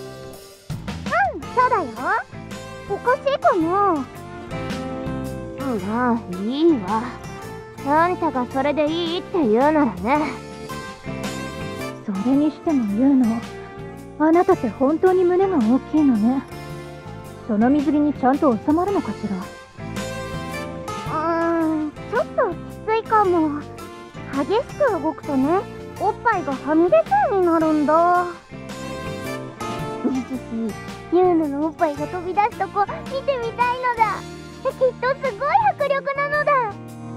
そうだよ。おかしいかな。 うん、まあいいわ。あんたがそれでいいって言うならね。 それにしてもユウナ、あなたって本当に胸が大きいのね。その水着にちゃんと収まるのかしら。 うーん、ちょっときついかも。激しく動くとね、おっぱいがはみ出そうになるんだ。にじし、ユウナのおっぱいが飛び出すとこ見てみたいのだ。きっとすごい迫力なのだ。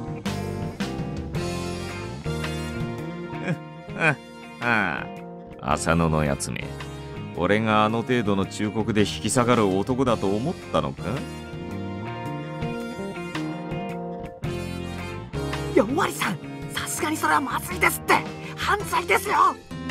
ああ、浅野のやつめ、俺があの程度の忠告で引き下がる男だと思ったのか？ いや、オワリさん、さすがにそれはまずいですって。犯罪ですよ。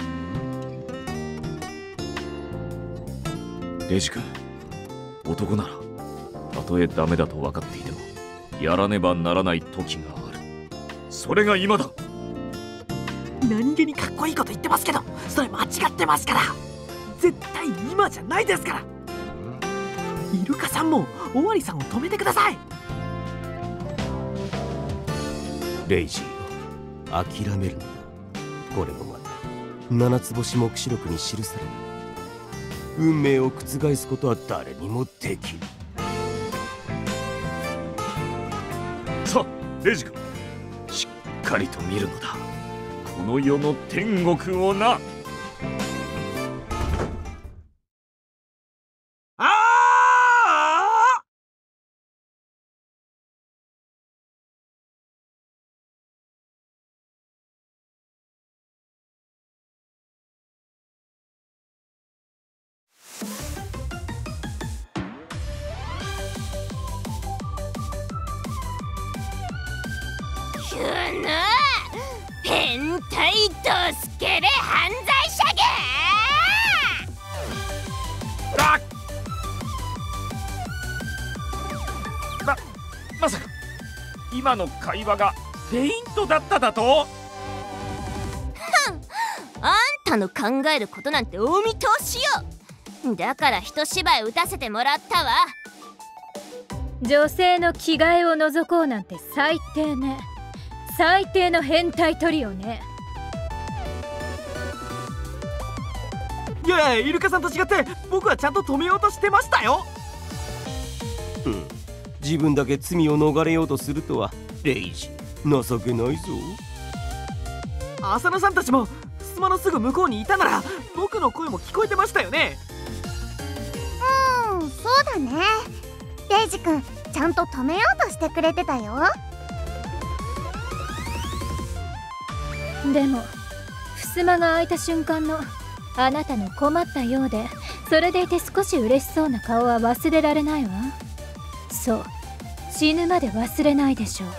レイジ君、男ならたとえダメだと分かっていてもやらねばならない時がある。それが今だ。 何気にかっこいいこと言ってますけど、それ間違ってますから。絶対今じゃないですから。イルカさんもオワリさんを止めてください。 レイジーよ、諦めるのだ。これもまた七つ星目視録に記された。運命を覆すことは誰にもできる。 さあレイジ君、しっかりと見るのだ、この世の天国をな。 ああくぬ変態ドスケベ犯罪者ゲー。 あっ、ま、まさか今の会話がフェイントだっただと？ あんたの考えることなんてお見通しよ。だから一芝居打たせてもらったわ。 女性の着替えを覗こうなんて最低ね。最低の変態トリオね。 いやいや、イルカさんと違って僕はちゃんと止めようとしてましたよ。 うん、自分だけ罪を逃れようとするとはレイジ、情けないぞ。 浅野さんたちも襖のすぐ向こうにいたなら僕の声も聞こえてましたよね。 うーん、そうだね。レイジ君、ちゃんと止めようとしてくれてたよ。 でも襖が開いた瞬間のあなたの困ったようで、それでいて少し嬉しそうな顔は忘れられないわ。そう、死ぬまで忘れないでしょう。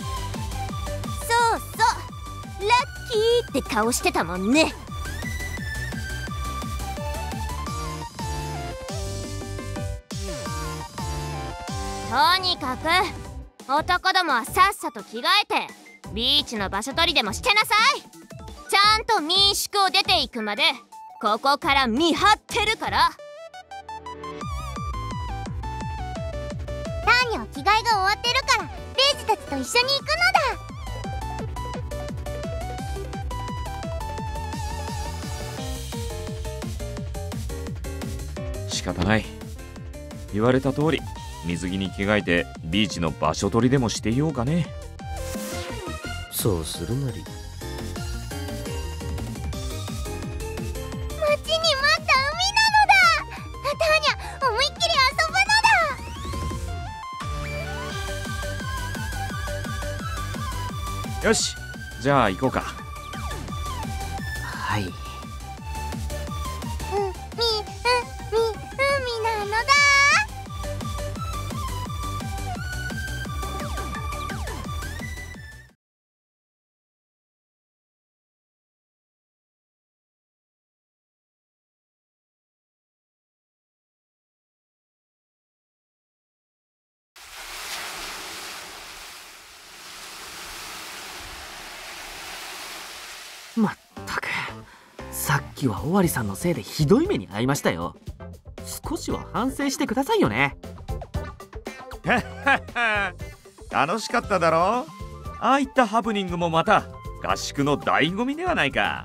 そうそう、ラッキーって顔してたもんね。とにかく男どもはさっさと着替えてビーチの場所取りでもしてなさい。ちゃんと民宿を出ていくまでここから見張ってるから。 ターニャは着替えが終わってるからレイジたちと一緒に行く仕方ない。言われた通り水着に着替えてビーチの場所取りでもしていようかね。 そうするなり。 待ちに待った海なのだ。ターニャ、思いっきり遊ぶのだ。 よし、じゃあ行こうか。 はい。 う、み、う、み、海なのだ。 まったく、さっきは尾張さんのせいでひどい目に遭いましたよ。少しは反省してくださいよね。 楽しかっただろ。ああいったハプニングもまた合宿の醍醐味ではないか。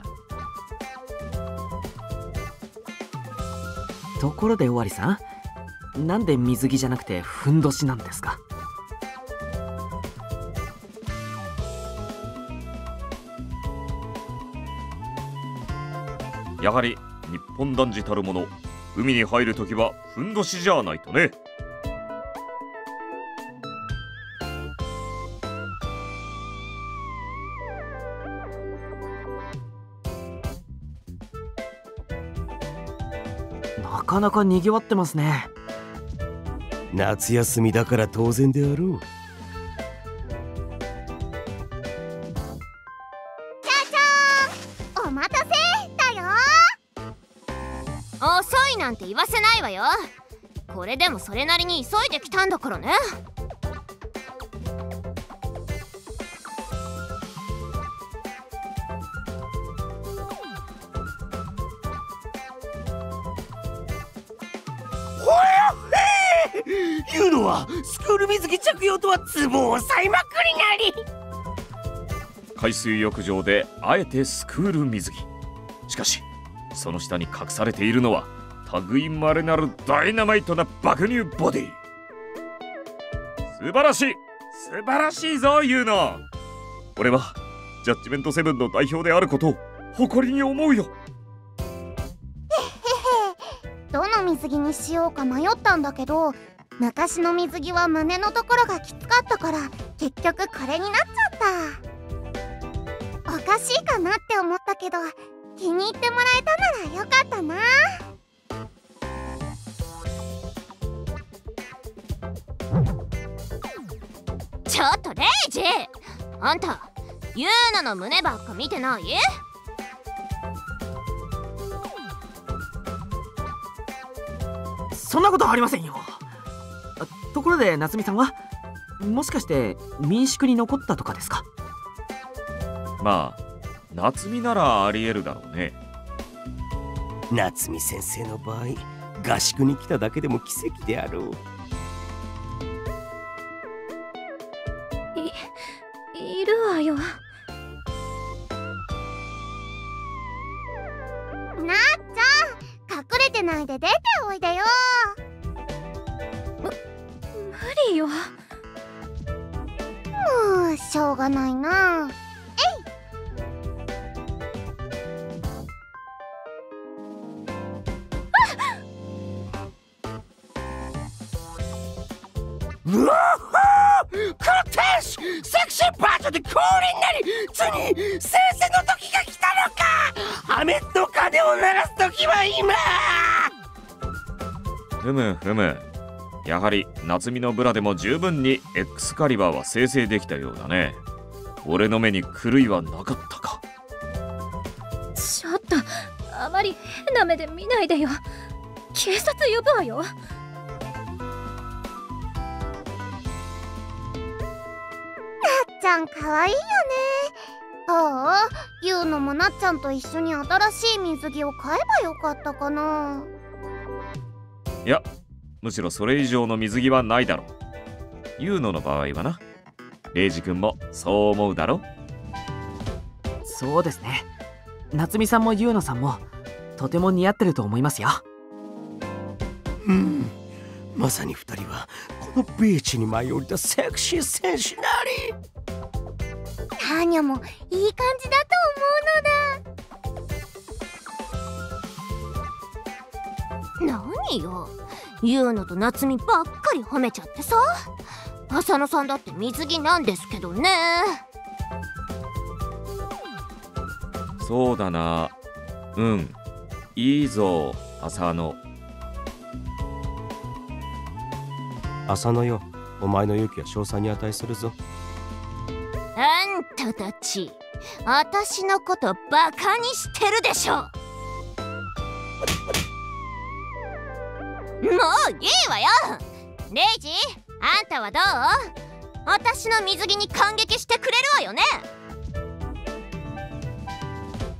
ところで尾張さん、なんで水着じゃなくてふんどしなんですか？ やはり日本男児たるもの、海に入るときはふんどしじゃないとね。 なかなかにぎわってますね。 夏休みだから当然であろう。 ちゃちゃーん、お待たせだよ。 遅いなんて言わせないわよ。これでもそれなりに急いできたんだからね。 言うのはスクール水着着用とはツボを押さえまくりなり。 海水浴場であえてスクール水着。しかしその下に隠されているのは類まれなるダイナマイトな爆乳ボディ。素晴らしい素晴らしいぞユウノ。俺はジャッジメントセブンの代表であることを誇りに思うよ。 どの水着にしようか迷ったんだけど、昔の水着は胸のところがきつかったから結局これになっちゃった。おかしいかなって思ったけど気に入ってもらえたならよかったな。 ちょっとレイジ、あんたユーナの胸ばっか見てない？ そんなことありませんよ。ところで夏美さんはもしかして民宿に残ったとかですか？ まあ夏美ならありえるだろうね。 夏美先生の場合、合宿に来ただけでも奇跡であろう。 い、いるわよ。 なっちゃん、隠れてないで出ておいでよ。 無理よ。 もうしょうがないな。 うわっはー、クロテンシセクシーパートで降臨なり、ついに先生の時が来たのか。破滅の鐘を鳴らす時は今。 ふむふむ、やはり夏美のブラでも十分にエクスカリバーは生成できたようだね。俺の目に狂いはなかったか。 ちょっとあまり変な目で見ないでよ。警察呼ぶわよ。 なっちゃんかわいいよね。ああ、ユウノもなっちゃんと一緒に新しい水着を買えばよかったかな。 いや、むしろそれ以上の水着はないだろう。ユウノの場合はな。レイジ君もそう思うだろ。 そうですね。夏美さんもユウノさんもとても似合ってると思いますよ。 うん、まさに二人はこのビーチに舞い降りたセクシー戦士なり。 ターニャもいい感じだと思うのだ。何よ、ユウノと夏美ばっかり褒めちゃってさ。浅野さんだって水着なんですけどね。 そうだな。うん、いいぞ浅野。 浅野よ、お前の勇気は賞賛に値するぞ。 あんたたち、私のことバカにしてるでしょ。もういいわよ。レイジ、あんたはどう？私の水着に感激してくれるわよね。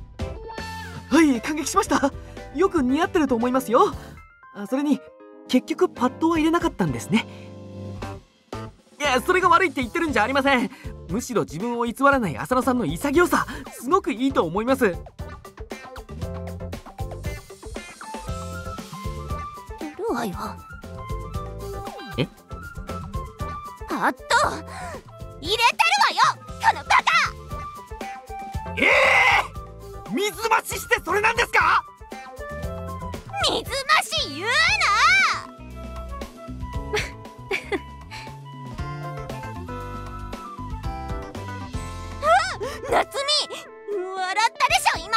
い感激しました。よく似合ってると思いますよ。あ、それに結局パッドは入れなかったんですね。いや、それが悪いって言ってるんじゃありません。むしろ自分を偽らない浅野さんの潔さ、すごくいいと思います。 やるわよ。 え？ パッド入れてるわよ、このバカ！ ええー、水増ししてそれなんですか？ 水増し言うな！夏美、笑ったでしょ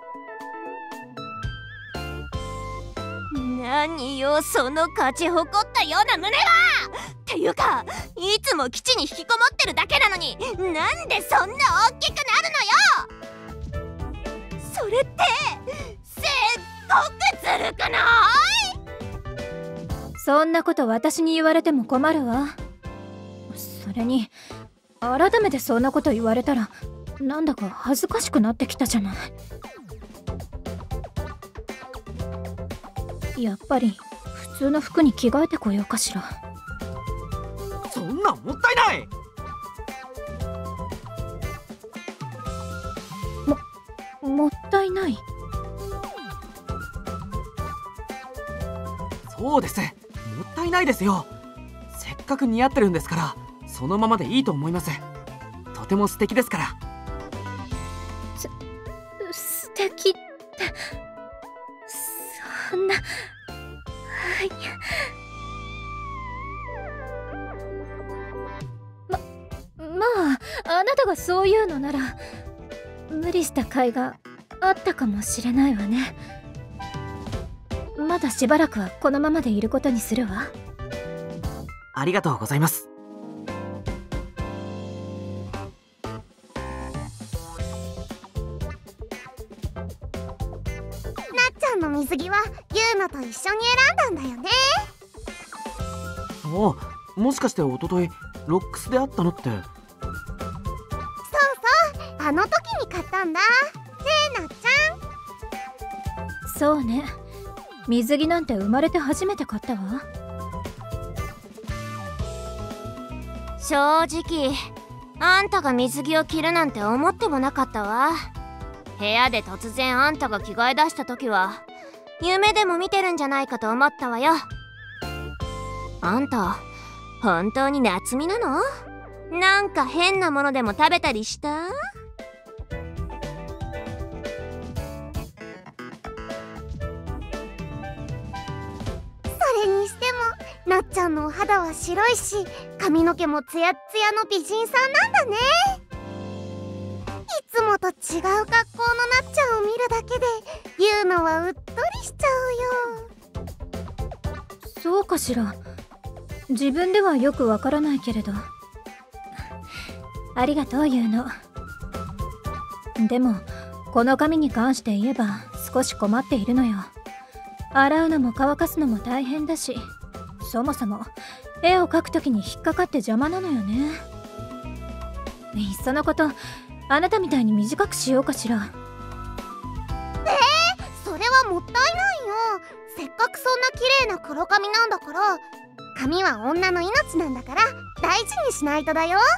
今。何よその勝ち誇ったような胸は！っていうか、いつも基地に引きこもってるだけなのに、なんでそんな大きくなるのよ！それってすっごくずるくない？ そんなこと私に言われても困るわ。それに改めてそんなこと言われたらなんだか恥ずかしくなってきたじゃない。やっぱり普通の服に着替えてこようかしら。 そんなんもったいない。 も、もったいない。 そうです、もったいないですよ。せっかく似合ってるんですからそのままでいいと思います。とても素敵ですから。 す、素敵ってそんな。はい。ま、まああなたがそういうのなら無理した甲斐があったかもしれないわね。まだしばらくはこのままでいることにするわ。 ありがとうございます。 の水着はユーノと一緒に選んだんだよね。 お、もしかして一昨日ロックスで会ったのって。そうそう、あの時に買ったんだ、レイナちゃん。そうね、水着なんて生まれて初めて買ったわ。 正直あんたが水着を着るなんて思ってもなかったわ。部屋で突然あんたが着替え出した時は夢でも見てるんじゃないかと思ったわよ。あんた本当に夏美なの？なんか変なものでも食べたりした？ それにしてもなっちゃんのお肌は白いし髪の毛もツヤッツヤの美人さんなんだね。いつもと違う格好のなっちゃんを見るだけでユーノはうっとりしちゃうよ。 そうかしら、自分ではよくわからないけれど。ありがとうユーノ。でもこの髪に関して言えば少し困っているのよ。洗うのも乾かすのも大変だし、そもそも絵を描くときに引っかかって邪魔なのよね。いっそのことあなたみたいに短くしようかしら。 えー、それはもったいないよ。せっかくそんな綺麗な黒髪なんだから。髪は女の命なんだから大事にしないとだよ。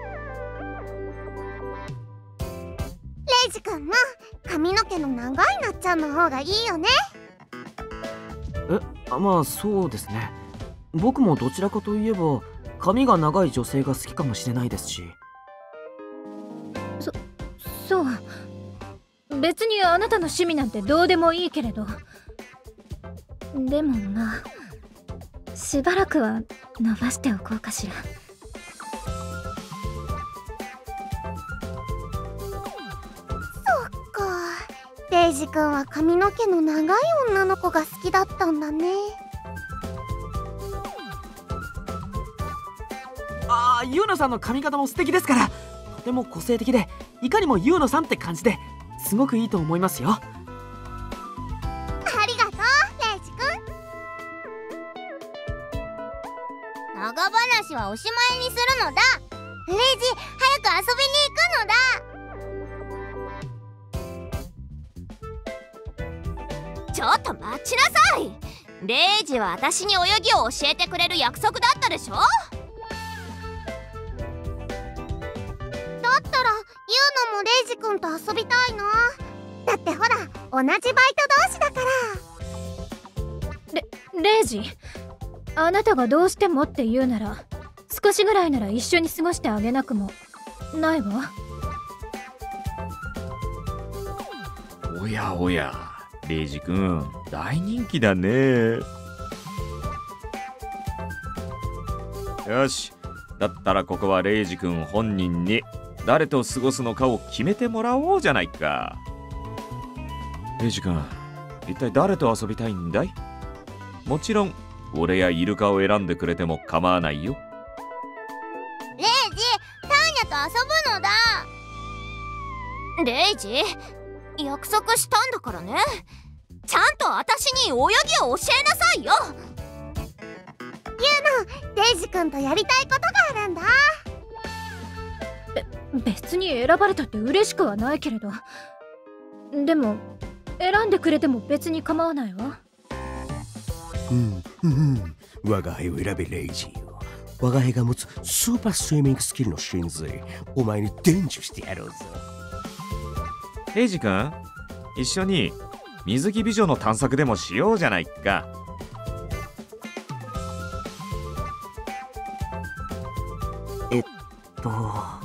レイジ君も髪の毛の長いなっちゃんの方がいいよね。 え、まあそうですね。僕もどちらかといえば髪が長い女性が好きかもしれないですし。 そ、そう。別にあなたの趣味なんてどうでもいいけれど。でもまあしばらくは伸ばしておこうかしら。 そっか、レイジ君は髪の毛の長い女の子が好きだったんだね。 ああ、ユーノさんの髪型も素敵ですから、とても個性的でいかにもユーノさんって感じですごくいいと思いますよ。 ありがとうレイジ君。 長話はおしまいにするのだ。レイジ、早く遊びに行くのだ。 ちょっと待ちなさい。レイジは私に泳ぎを教えてくれる約束だったでしょ。 だったらユウノもレイジ君と遊びたいな。だってほら同じバイト同士だから。 レレイジ、あなたがどうしてもって言うなら少しぐらいなら一緒に過ごしてあげなくもないわ。 おやおや、レイジ君大人気だね。よし、だったらここはレイジ君本人に誰と過ごすのかを決めてもらおうじゃないか。レイジ君、一体誰と遊びたいんだい？もちろん俺やイルカを選んでくれても構わないよ。 レイジ、ターニャと遊ぶのだ。レイジ、約束したんだからね。ちゃんと私に泳ぎを教えなさいよ。 ユウノ、レイジ君とやりたいことがあるんだ。 べ別に選ばれたって嬉しくはないけれど、でも選んでくれても別に構わないわ。 うんうん我が輩を選べレイジよ。我が輩が持つスーパースイミングスキルの真髄、お前に伝授してやろうぞ。 レイジ君、一緒に水着美女の探索でもしようじゃないか。 えっと